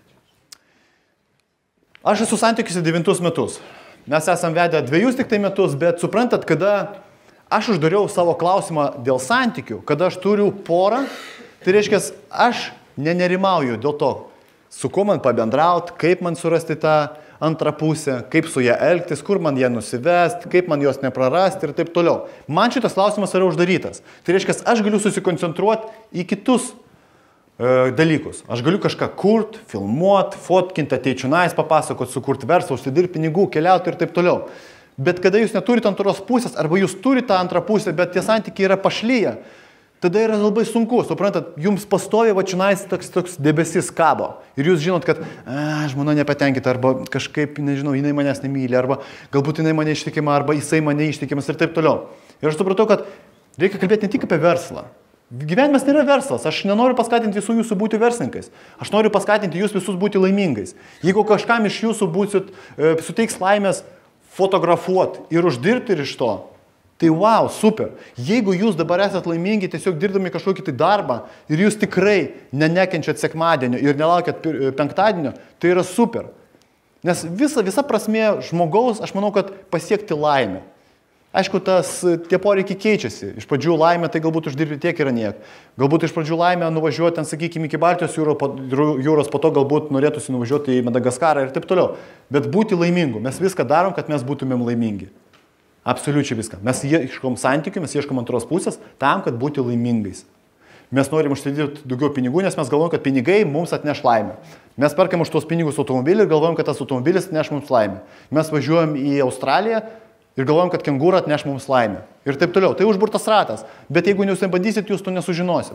Aš esu santykiuose devintus metus. Mes esam vedę dviejus tik tai metus, bet suprantat, kada aš uždariau savo klausimą dėl santykių, kada aš turiu porą, tai reiškia, aš nenerimauju dėl to, su kuo man pabendraut, kaip man surasti tą antrą pusę, kaip su ją elgtis, kur man ją nusivest, kaip man jos neprarasti ir taip toliau. Man šitas klausimas yra uždarytas. Tai reiškia, aš galiu susikoncentruoti į kitus e, dalykus. Aš galiu kažką kurt, filmuot, fotkinti, ateičiu nais, papasakot, sukurt verslą, užsidirbti pinigų, keliauti ir taip toliau. Bet kada jūs neturite antros pusės, arba jūs turite tą antrą pusę, bet tie santykiai yra pašlyje, tada yra labai sunku, suprantat, jums pastovi va čionais toks, toks debesis kabo. Ir jūs žinot, kad a, žmona nepatenkita, arba kažkaip, nežinau, jinai manęs nemyli, arba galbūt jinai mane ištikima, arba jisai mane ištikimas ir taip toliau. Ir aš supratau, kad reikia kalbėti ne tik apie verslą. Gyvenimas nėra verslas, aš nenoriu paskatinti visų jūsų būti verslininkais. Aš noriu paskatinti jūs visus būti laimingais. Jeigu kažkam iš jūsų būsit, e, suteiks laimės fotografuoti ir uždirbti ir iš to, tai wow, super. Jeigu jūs dabar esat laimingi tiesiog dirbdami kažkokį tai darbą ir jūs tikrai nenekenčiat sekmadienio ir nelaukiat penktadienio, tai yra super. Nes visa, visa prasmė žmogaus, aš manau, kad pasiekti laimę. Aišku, tas, tie poreikiai keičiasi. Iš pradžių laimė, tai galbūt uždirbti tiek yra niek. Galbūt iš pradžių laimė nuvažiuoti ten, sakykime, iki Baltijos jūros, po, jūros, po to galbūt norėtųsi nuvažiuoti į Madagaskarą ir taip toliau. Bet būti laimingu. Mes viską darom, kad mes būtumėm laimingi. Absoliučiai viską. Mes ieškom santykių, mes ieškom antros pusės tam, kad būti laimingais. Mes norim užsidirbti daugiau pinigų, nes mes galvojam, kad pinigai mums atneš laimę. Mes perkam už tuos pinigus automobilį ir galvojam, kad tas automobilis atneš mums laimę. Mes važiuojam į Australiją ir galvojam, kad kengūra atneš mums laimę. Ir taip toliau. Tai užburtas ratas. Bet jeigu jūs nebandysit, jūs to nesužinosit.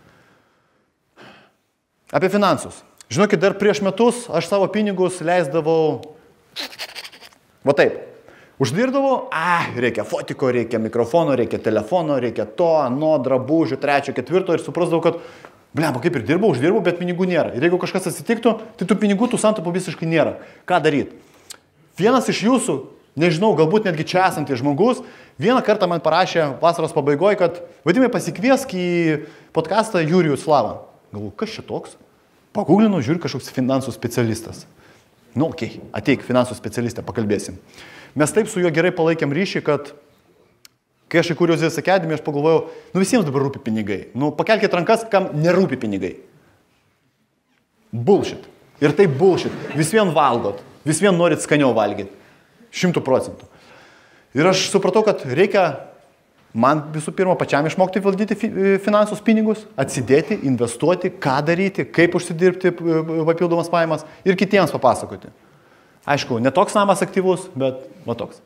Apie finansus. Žinokit, dar prieš metus aš savo pinigus leisdavau va taip. Uždirbdavau, a, reikia fotiko, reikia mikrofono, reikia telefono, reikia to, ano, drabužių, trečio, ketvirto ir suprasdavau, kad, blemba, kaip ir dirbau, uždirbau, bet pinigų nėra. Ir jeigu kažkas atsitiktų, tai tų pinigų, tų santaupų visiškai nėra. Ką daryti? Vienas iš jūsų, nežinau, galbūt netgi čia esantis žmogus, vieną kartą man parašė vasaros pabaigoje, kad vadimai pasikviesk į podcastą Jurijų Slavą. Galvoju, kas čia toks? Paguglinau, žiūriu, kažkoks finansų specialistas. Nu, okei, okay, ateik, finansų specialistę, pakalbėsim. Mes taip su juo gerai palaikėm ryšį, kad kai aš įkūriau Zės Academy, aš pagalvojau, nu visiems dabar rūpi pinigai. Nu, pakelkite rankas, kam nerūpi pinigai. Bullshit. Ir tai bullshit. Vis vien valgot. Vis vien norit skaniau valgyti. Šimtų procentų. Ir aš supratau, kad reikia man visų pirma pačiam išmokti valdyti finansus pinigus, atsidėti, investuoti, ką daryti, kaip užsidirbti papildomas pajamas ir kitiems papasakoti. Aišku, ne toks namas aktyvus, bet va toks.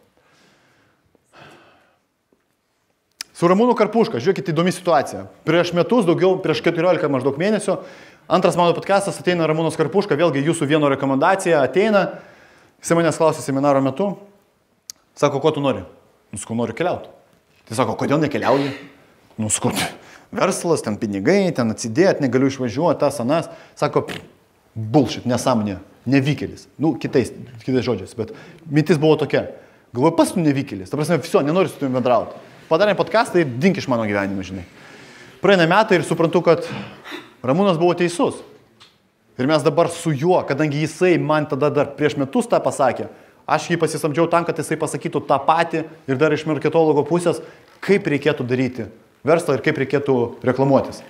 Su Ramūnu Karpuška, žiūrėkit, įdomi situacija. Prieš metus, daugiau, prieš keturiolika maždaug mėnesių, antras mano podcastas ateina Ramūnas Karpuška, vėlgi jūsų vieno rekomendacija ateina. Jis manęs klausė seminaro metu, sako, ko tu nori? Nu, sakau, noriu keliauti. Tai sako, kodėl nekeliauji? Nu, sakau, verslas, ten pinigai, ten atsidėt, negaliu išvažiuoti, tas, anas. Sako, bullshit, nesąmonė. Nevykėlis. Nu, kitais, kitais žodžiais, bet mintis buvo tokia. Galvoju, pas tu nevykėlis. Ta prasme, viso, nenoriu su tavimi bendrauti. Padarėm podcastą ir dink iš mano gyvenimo, žinai. Praeina metai ir suprantu, kad Ramūnas buvo teisus. Ir mes dabar su juo, kadangi jisai man tada dar prieš metus tą pasakė, aš jį pasisamdžiau tam, kad jisai pasakytų tą patį ir dar iš marketologo pusės, kaip reikėtų daryti verslą ir kaip reikėtų reklamuotis.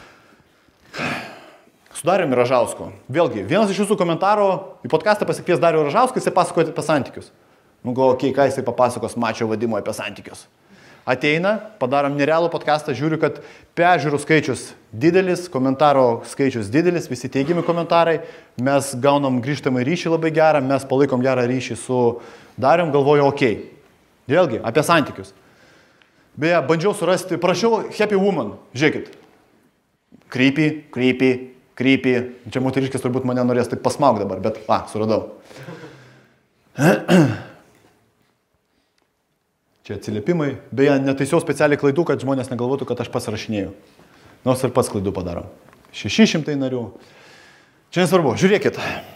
Su Dariumi Ražausku. Vėlgi, vienas iš jūsų komentarų į podcastą pasikvies Darių Ražauską, jisai pasakoja apie santykius. Nu, gal, okei, okay, ką jisai papasakos mačio vadimo apie santykius. Ateina, padarom nerealų podcastą, žiūriu, kad peržiūrų skaičius didelis, komentaro skaičius didelis, visi teigiami komentarai, mes gaunam grįžtamą ryšį labai gerą, mes palaikom gerą ryšį su Darium, galvoju, okei. Okay. Vėlgi, apie santykius. Beje, bandžiau surasti, prašiau Happy Woman, žiūrėkit. Creepy, creepy, creepy. Čia moteriškės turbūt mane norės taip pasmauk dabar, bet, a, suradau. Čia atsiliepimai. Beje, netaisiau specialiai klaidų, kad žmonės negalvotų, kad aš pasirašinėjau. Nors ir pats klaidų padaro. šeši šimtai narių. Čia nesvarbu, žiūrėkit.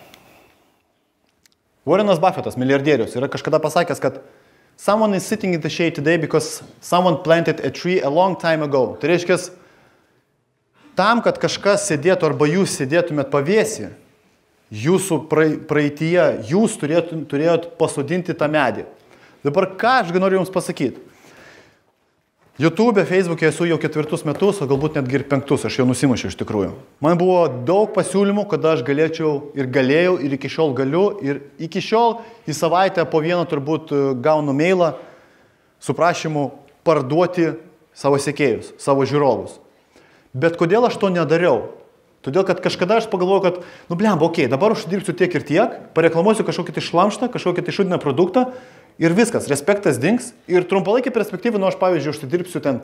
Warrenas Buffettas, milijardierius, yra kažkada pasakęs, kad someone is sitting in the shade today because someone planted a tree a long time ago. Tai reiškia, tam, kad kažkas sėdėtų arba jūs sėdėtumėt pavėsį, jūsų praeityje, jūs turėt, turėjot pasodinti tą medį. Dabar ką aš noriu jums pasakyti? YouTube, Facebook'e esu jau ketvirtus metus, o galbūt netgi ir penktus, aš jau nusimušiau iš tikrųjų. Man buvo daug pasiūlymų, kada aš galėčiau ir galėjau, ir iki šiol galiu, ir iki šiol į savaitę po vieną turbūt gaunu mailą su prašymu parduoti savo sekėjus, savo žiūrovus. Bet kodėl aš to nedariau? Todėl, kad kažkada aš pagalvojau, kad, nu blem, okei, dabar uždirbsiu tiek ir tiek, pareklamuosiu kažkokį tai šlamštą, kažkokį tai šudiną produktą, ir viskas, respektas dings. Ir trumpalaikį perspektyvą, nu aš pavyzdžiui, užsidirbsiu ten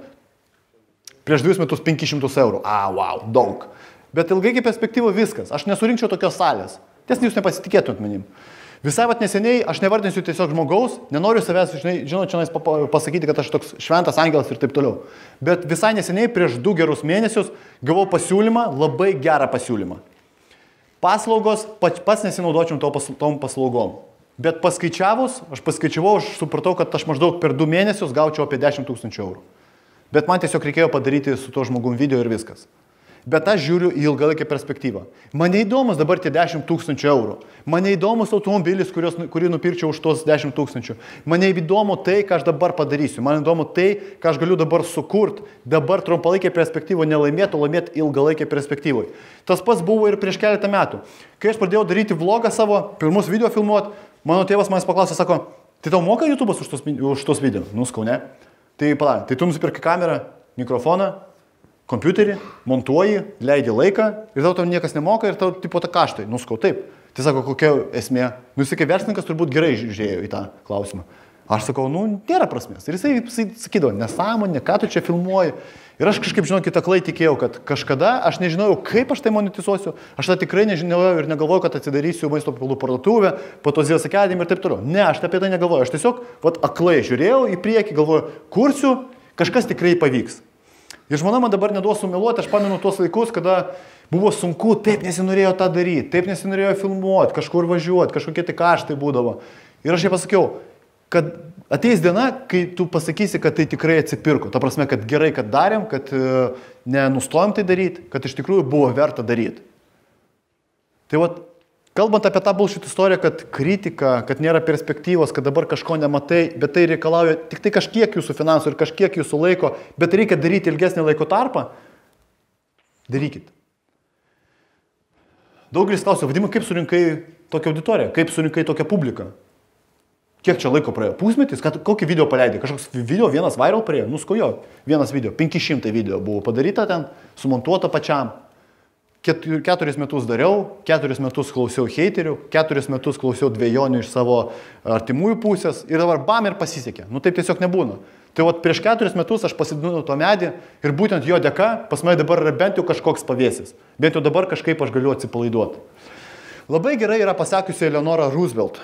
prieš dviejus metus penkis šimtus eurų. A, wow, daug. Bet ilgaikį perspektyvą viskas. Aš nesurinkčiau tokios salės. Tiesa, jūs nepasitikėtumėt manim. Visai vat neseniai, aš nevardinsiu tiesiog žmogaus, nenoriu savęs, žinai, žinot, čia pasakyti, kad aš toks šventas angelas ir taip toliau. Bet visai neseniai, prieš du gerus mėnesius, gavau pasiūlymą, labai gerą pasiūlymą. Paslaugos, pats nesinaudočiau tom paslaugom. Bet paskaičiavus, aš paskaičiavau, aš supratau, kad aš maždaug per du mėnesius gaučiau apie dešimt tūkstančių eurų. Bet man tiesiog reikėjo padaryti su to žmogum video ir viskas. Bet aš žiūriu į ilgalaikę perspektyvą. Man neįdomus dabar tie dešimt tūkstančių eurų. Man neįdomus automobilis, kurios, kurį nupirčiau už tos dešimt tūkstančių. Man neįdomu tai, ką aš dabar padarysiu. Man įdomu tai, ką aš galiu dabar sukurti. Dabar trumpalaikė perspektyva nelaimėtų, laimėti ilgalaikė perspektyvoje. Tas pats buvo ir prieš keletą metų. Kai aš pradėjau daryti vlogą savo, pirmus video filmuoti, mano tėvas manęs paklausė, sako, tai tau moka YouTube'as už tos, už tos video? Nu, skau, ne? Tai pala, tai tu nusipirki kamerą, mikrofoną, kompiuterį, montuoji, leidi laiką ir tau tam niekas nemoka ir tau tipo ta kaštai. Nu, skau, taip. Tai sako, kokia esmė? Nu, jisai kaip verslininkas turbūt gerai žiūrėjo į tą klausimą. Aš sakau, nu, nėra prasmės. Ir jisai, jisai sakydavo, nesąmonė, ką tu čia filmuoji. Ir aš kažkaip, žinau, kitą klai tikėjau, kad kažkada aš nežinojau, kaip aš tai monetizuosiu. Aš tą tikrai nežinojau ir negalvojau, kad atsidarysiu maisto papildų parduotuvę, po to Zėjas Academy ir taip toliau. Ne, aš apie tai negalvojau. Aš tiesiog, vat, aklai žiūrėjau į priekį, galvoju, kursiu, kažkas tikrai pavyks. Ir žmona man dabar neduos sumeluoti, aš pamenu tuos laikus, kada buvo sunku, taip nesinorėjo tą daryti, taip nesinorėjo filmuoti, kažkur važiuoti, kažkokie tai kaštai būdavo. Ir aš jai pasakiau, kad ateis diena, kai tu pasakysi, kad tai tikrai atsipirko. Ta prasme, kad gerai, kad darėm, kad nenustojom tai daryti, kad iš tikrųjų buvo verta daryti. Tai vat, kalbant apie tą bullshit istoriją, kad kritika, kad nėra perspektyvos, kad dabar kažko nematai, bet tai reikalauja tik tai kažkiek jūsų finansų ir kažkiek jūsų laiko, bet reikia daryti ilgesnį laiko tarpą, darykit. Daugelis klausia, Vadimai, kaip surinkai tokią auditoriją, kaip surinkai tokią publiką? Kiek čia laiko praėjo? Pusmetis? Kokį video paleidai? Kažkoks video, vienas viral praėjo? Nuskojo, vienas video, penki šimtai video buvo padaryta ten, sumontuota pačiam. Keturis metus dariau, keturis metus klausiau heiterių, keturis metus klausiau dviejonių iš savo artimųjų pusės ir dabar bam ir pasisekė. Nu taip tiesiog nebūna. Tai vat prieš keturis metus aš pasidinau to medį ir būtent jo dėka pas mane dabar yra bent jau kažkoks pavėsis. Bent jau dabar kažkaip aš galiu atsipalaiduoti. Labai gerai yra pasakiusi Eleonora Roosevelt.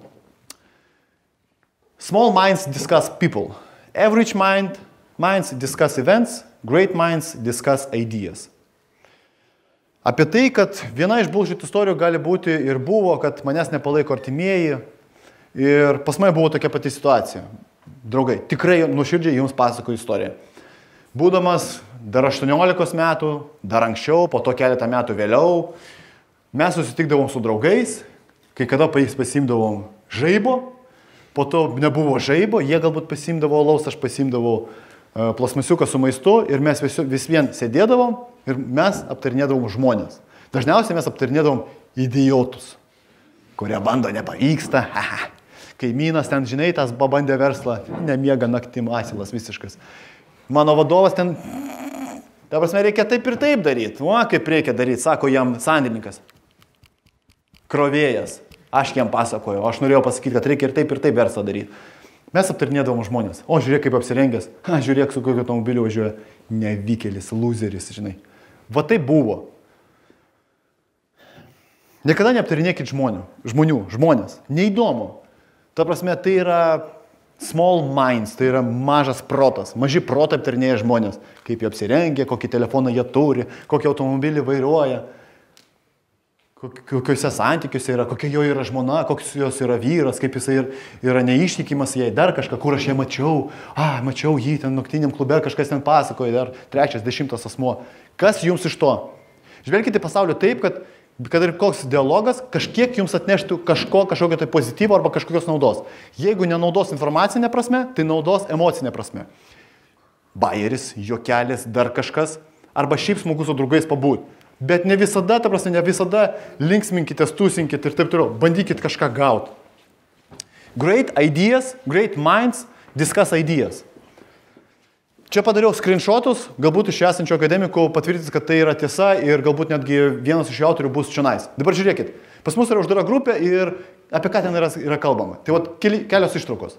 Small minds discuss people. Average mind, minds discuss events. Great minds discuss ideas. Apie tai, kad viena iš bullshit istorijų gali būti ir buvo, kad manęs nepalaiko artimieji. Ir pas mane buvo tokia pati situacija. Draugai, tikrai nuoširdžiai jums pasakoju istoriją. Būdamas dar aštuoniolikos metų, dar anksčiau, po to keletą metų vėliau, mes susitikdavom su draugais, kai kada pasiimdavom žaibo, po to nebuvo žaibo, jie galbūt pasiimdavo alaus, aš pasiimdavau plasmasiuką su maistu ir mes vis, vis vien sėdėdavom ir mes aptarinėdavom žmonės. Dažniausiai mes aptarinėdavom idiotus, kurie bando nepavyksta. Kaimynas ten, žinai, tas pabandė verslą, nemiega naktim, asilas visiškas. Mano vadovas ten, ta prasme, reikia taip ir taip daryti. O, kaip reikia daryti, sako jam sandėlininkas. Krovėjas. Aš jam pasakoju, aš norėjau pasakyti, kad reikia ir taip ir taip verslą daryti. Mes aptarinėdavom žmonės. O, žiūrėk, kaip apsirengęs. Ha, žiūrėk, su kokiu automobiliu važiuoja. Nevykėlis, loseris, žinai. Va tai buvo. Niekada neaptarinėkit žmonių. Žmonių, žmonės. Neįdomu. Ta prasme, tai yra small minds, tai yra mažas protas. Maži protai aptarinėja žmonės. Kaip jie apsirengia, kokį telefoną jie turi, kokį automobilį vairuoja. Kokiuose santykiuose yra, kokia jo yra žmona, koks jos yra vyras, kaip jisai yra neištikimas jai, dar kažką, kur aš ją mačiau, a, mačiau jį ten naktiniam klube, kažkas ten pasakoja, dar trečias, dešimtas asmuo. Kas jums iš to? Žvelkite į pasaulį taip, kad, kad ir koks dialogas kažkiek jums atneštų kažko, kažkokio tai pozityvo arba kažkokios naudos. Jeigu nenaudos informacinė prasme, tai naudos emocinė prasme. Bajeris, juokelis, dar kažkas, arba šiaip smagu su draugais pabūt. Bet ne visada, ta prasme, ne visada linksminkite, stusinkite ir taip toliau. Bandykit kažką gauti. Great ideas, great minds, discuss ideas. Čia padariau screenshotus, galbūt iš esančio akademikų patvirtins, kad tai yra tiesa ir galbūt netgi vienas iš autorių bus čionais. Dabar žiūrėkit, pas mus yra uždara grupė ir apie ką ten yra, yra kalbama. Tai vat keli, kelios ištraukos.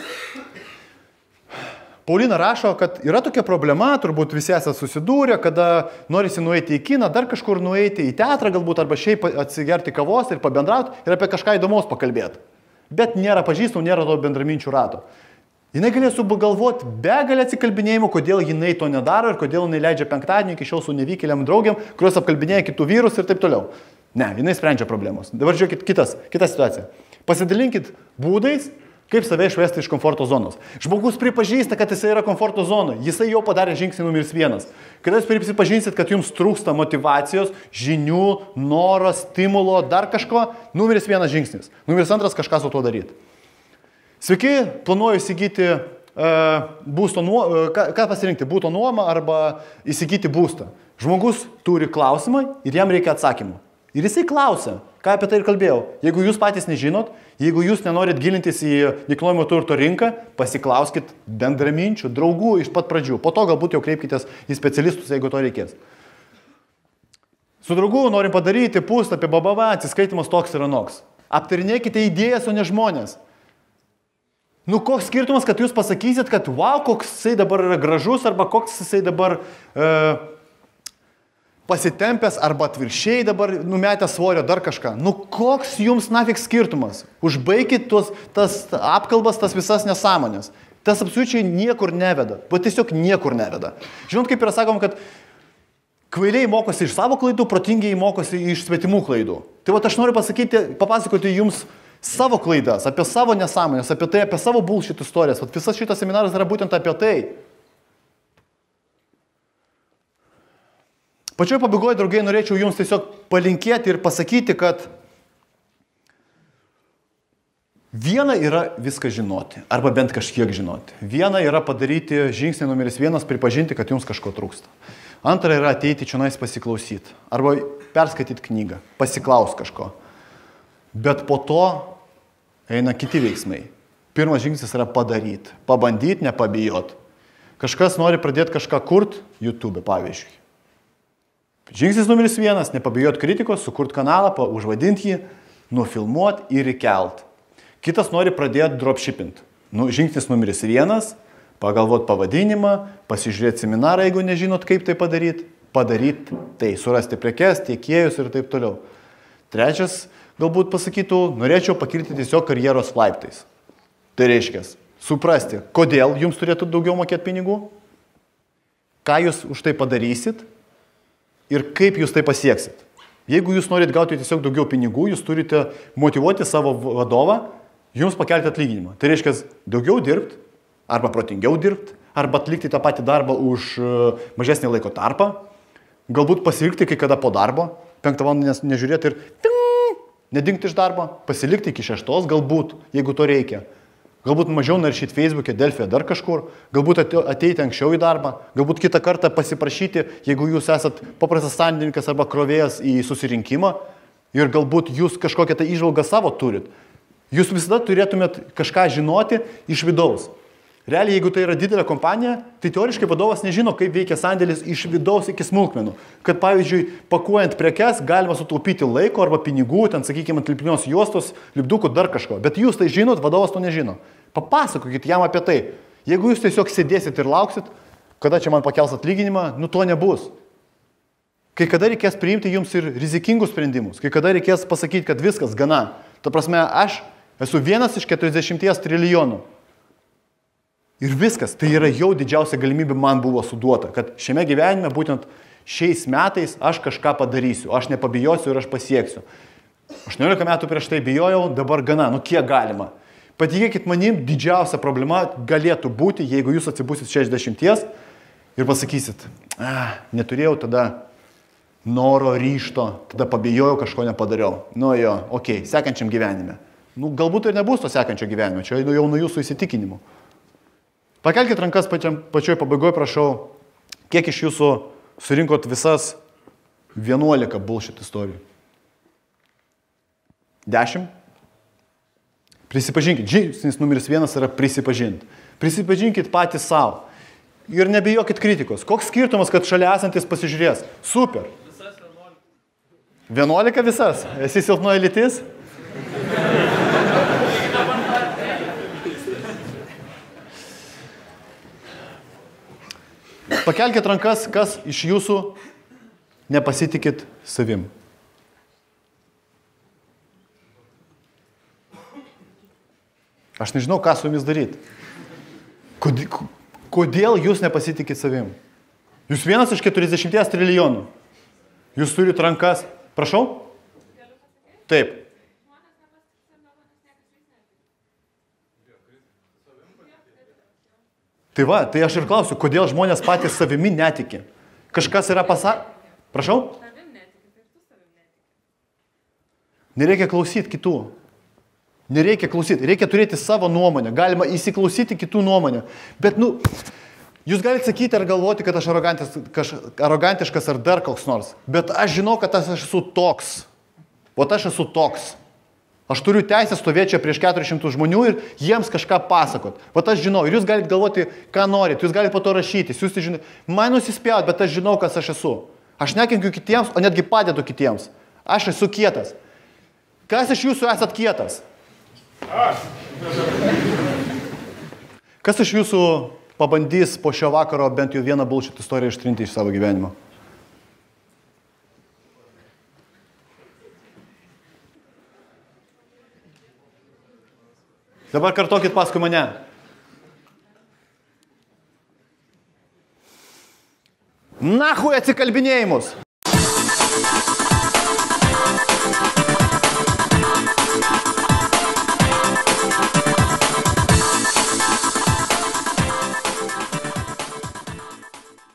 Paulina rašo, kad yra tokia problema, turbūt visi esate susidūrę, kada norisi nueiti į kiną, dar kažkur nueiti į teatrą galbūt, arba šiaip atsigerti kavos ir pabendrauti ir apie kažką įdomaus pakalbėti. Bet nėra pažįstamų, nėra to bendraminčių rato. Jinai galės sugalvoti begalę atsikalbinėjimų, kodėl jinai to nedaro ir kodėl jinai leidžia penktadienį iki šiol su nevykėliam draugiam, kurios apkalbinėja kitų vyrus ir taip toliau. Ne, jinai sprendžia problemos. Dabar žiūrėkit kitas, kita situacija. Pasidalinkit būdais, kaip save išvesti iš komforto zonos. Žmogus pripažįsta, kad jisai yra komforto zonoje. Jisai jau padarė žingsnį numeris vienas. Kada jūs pripažinsit, kad jums trūksta motivacijos, žinių, noro, stimulo, dar kažko, numeris vienas žingsnis. Numeris antras kažką su tuo daryti. Sveiki, planuoju įsigyti uh, būsto nuomą, uh, ką, ką pasirinkti, būsto nuomą arba įsigyti būstą. Žmogus turi klausimą ir jam reikia atsakymų. Ir jisai klausia, ką apie tai ir kalbėjau. Jeigu jūs patys nežinot, jeigu jūs nenorit gilintis į nekilnojamo turto rinką, pasiklauskit bendraminčių, draugų iš pat pradžių. Po to galbūt jau kreipkitės į specialistus, jeigu to reikės. Su draugu norim padaryti puslapį, babava, atsiskaitimas toks ir anoks. Aptarinėkite idėjas, o ne žmonės. Nu, koks skirtumas, kad jūs pasakysit, kad wow, koks jisai dabar yra gražus, arba koks jisai dabar e, pasitempęs, arba atviršiai dabar numetęs svorio, dar kažką. Nu, koks jums nafik skirtumas? Užbaikit tuos, tas apkalbas, tas visas nesąmonės. Tas absoliučiai niekur neveda. Bet tiesiog niekur neveda. Žinot, kaip yra sakom, kad kvailiai mokosi iš savo klaidų, protingiai mokosi iš svetimų klaidų. Tai vat aš noriu pasakyti, papasakoti jums savo klaidas, apie savo nesąmonės, apie tai, apie savo bullshit istorijas. Vat visas šitas seminaras yra būtent apie tai. Pačioj pabaigoje, draugai, norėčiau jums tiesiog palinkėti ir pasakyti, kad viena yra viską žinoti, arba bent kažkiek žinoti. Viena yra padaryti žingsnį numeris vienas, pripažinti, kad jums kažko trūksta. Antra yra ateiti čionais pasiklausyti, arba perskaityti knygą, pasiklaus kažko. Bet po to eina kiti veiksmai. Pirmas žingsnis yra padaryti, pabandyti, nepabijoti. Kažkas nori pradėti kažką kurti, YouTube pavyzdžiui. Žingsnis numeris vienas, nepabijoti kritikos, sukurti kanalą, užvadinti jį, nufilmuoti ir įkelt. Kitas nori pradėti dropshipping. Nu, žingsnis numeris vienas, pagalvoti pavadinimą, pasižiūrėti seminarą, jeigu nežinot, kaip tai padaryti. Padaryti tai, surasti prekes, tiekėjus ir taip toliau. Trečias, galbūt pasakytų, norėčiau pakilti tiesiog karjeros laiptais. Tai reiškia, suprasti, kodėl jums turėtų daugiau mokėti pinigų, ką jūs už tai padarysit ir kaip jūs tai pasieksit. Jeigu jūs norit gauti tiesiog daugiau pinigų, jūs turite motyvuoti savo vadovą, jums pakelti atlyginimą. Tai reiškia, daugiau dirbti, arba protingiau dirbti, arba atlikti tą patį darbą už mažesnį laiko tarpą, galbūt pasilikti kai kada po darbo, penktą valandą nežiūrėti ir ting, nedingti iš darbo, pasilikti iki šeštos galbūt, jeigu to reikia. Galbūt mažiau naršyti Facebook'e, Delfy'e, dar kažkur, galbūt ateiti anksčiau į darbą, galbūt kitą kartą pasiprašyti, jeigu jūs esat paprastas sandininkas arba krovėjas į susirinkimą ir galbūt jūs kažkokią tą įžvalgą savo turit. Jūs visada turėtumėt kažką žinoti iš vidaus. Realiai, jeigu tai yra didelė kompanija, tai teoriškai vadovas nežino, kaip veikia sandėlis iš vidaus iki smulkmenų. Kad, pavyzdžiui, pakuojant prekes, galima sutaupyti laiko arba pinigų, ten, sakykime, ant lipnios juostos, lipdukų, dar kažko. Bet jūs tai žinot, vadovas to nežino. Papasakokit jam apie tai. Jeigu jūs tiesiog sėdėsit ir lauksit, kada čia man pakels atlyginimą, nu to nebus. Kai kada reikės priimti jums ir rizikingus sprendimus, kai kada reikės pasakyti, kad viskas gana. Ta prasme, aš esu vienas iš keturiasdešimties trilijonų. Ir viskas, tai yra jau didžiausia galimybė man buvo suduota, kad šiame gyvenime būtent šiais metais aš kažką padarysiu, aš nepabijosiu ir aš pasieksiu. aštuoniolika metų prieš tai bijojau, dabar gana, nu kiek galima. Patikėkit manim, didžiausia problema galėtų būti, jeigu jūs atsibusit šešiasdešimties ir pasakysit, ah, neturėjau tada noro, ryšto, tada pabijojau, kažko nepadariau. Nu jo, okei, okay, sekančiam gyvenime. Nu, galbūt ir nebus to sekančio gyvenimo, čia jau nuo jūsų įsitikinimų. Pakelkit rankas pačiam, pačioj pabaigoje, prašau, kiek iš jūsų surinkot visas vienuolika bullshit istorijų? Dešimt? Prisipažinkit, žingsnis numeris vienas yra prisipažinti. Prisipažinkit patys savo. Ir nebijokit kritikos. Koks skirtumas, kad šalia esantis pasižiūrės? Super. Visas vienuolika. vienuolika visas? Esi silpnoji lytis? Pakelkit rankas, kas iš jūsų nepasitikit savim. Aš nežinau, ką su jumis daryti. Kodėl, kodėl jūs nepasitikit savim? Jūs vienas iš keturiasdešimties trilijonų. Jūs turit rankas. Prašau? Taip. Tai va, tai aš ir klausiu, kodėl žmonės patys savimi netiki. Kažkas yra pasak... Prašau? Nereikia klausyti kitų. Nereikia klausyti, reikia turėti savo nuomonę. Galima įsiklausyti kitų nuomonę. Bet, nu, jūs galite sakyti ar galvoti, kad aš arogantiškas ar dar koks nors. Bet aš žinau, kad aš esu toks. O aš esu toks. Aš turiu teisę stovėti čia prieš keturis šimtus žmonių ir jiems kažką pasakot. Vat aš žinau, ir jūs galite galvoti, ką norit, jūs galite po to rašyti, jūs žinai, man nusispjaut, bet aš žinau, kas aš esu. Aš nekenkiu kitiems, o netgi padedu kitiems. Aš esu kietas. Kas iš jūsų esat kietas? Aš. Kas iš jūsų pabandys po šio vakaro bent jau vieną bullshit istoriją ištrinti iš savo gyvenimo? Dabar kartokit paskui mane. Nahui atsikalbinėjimus.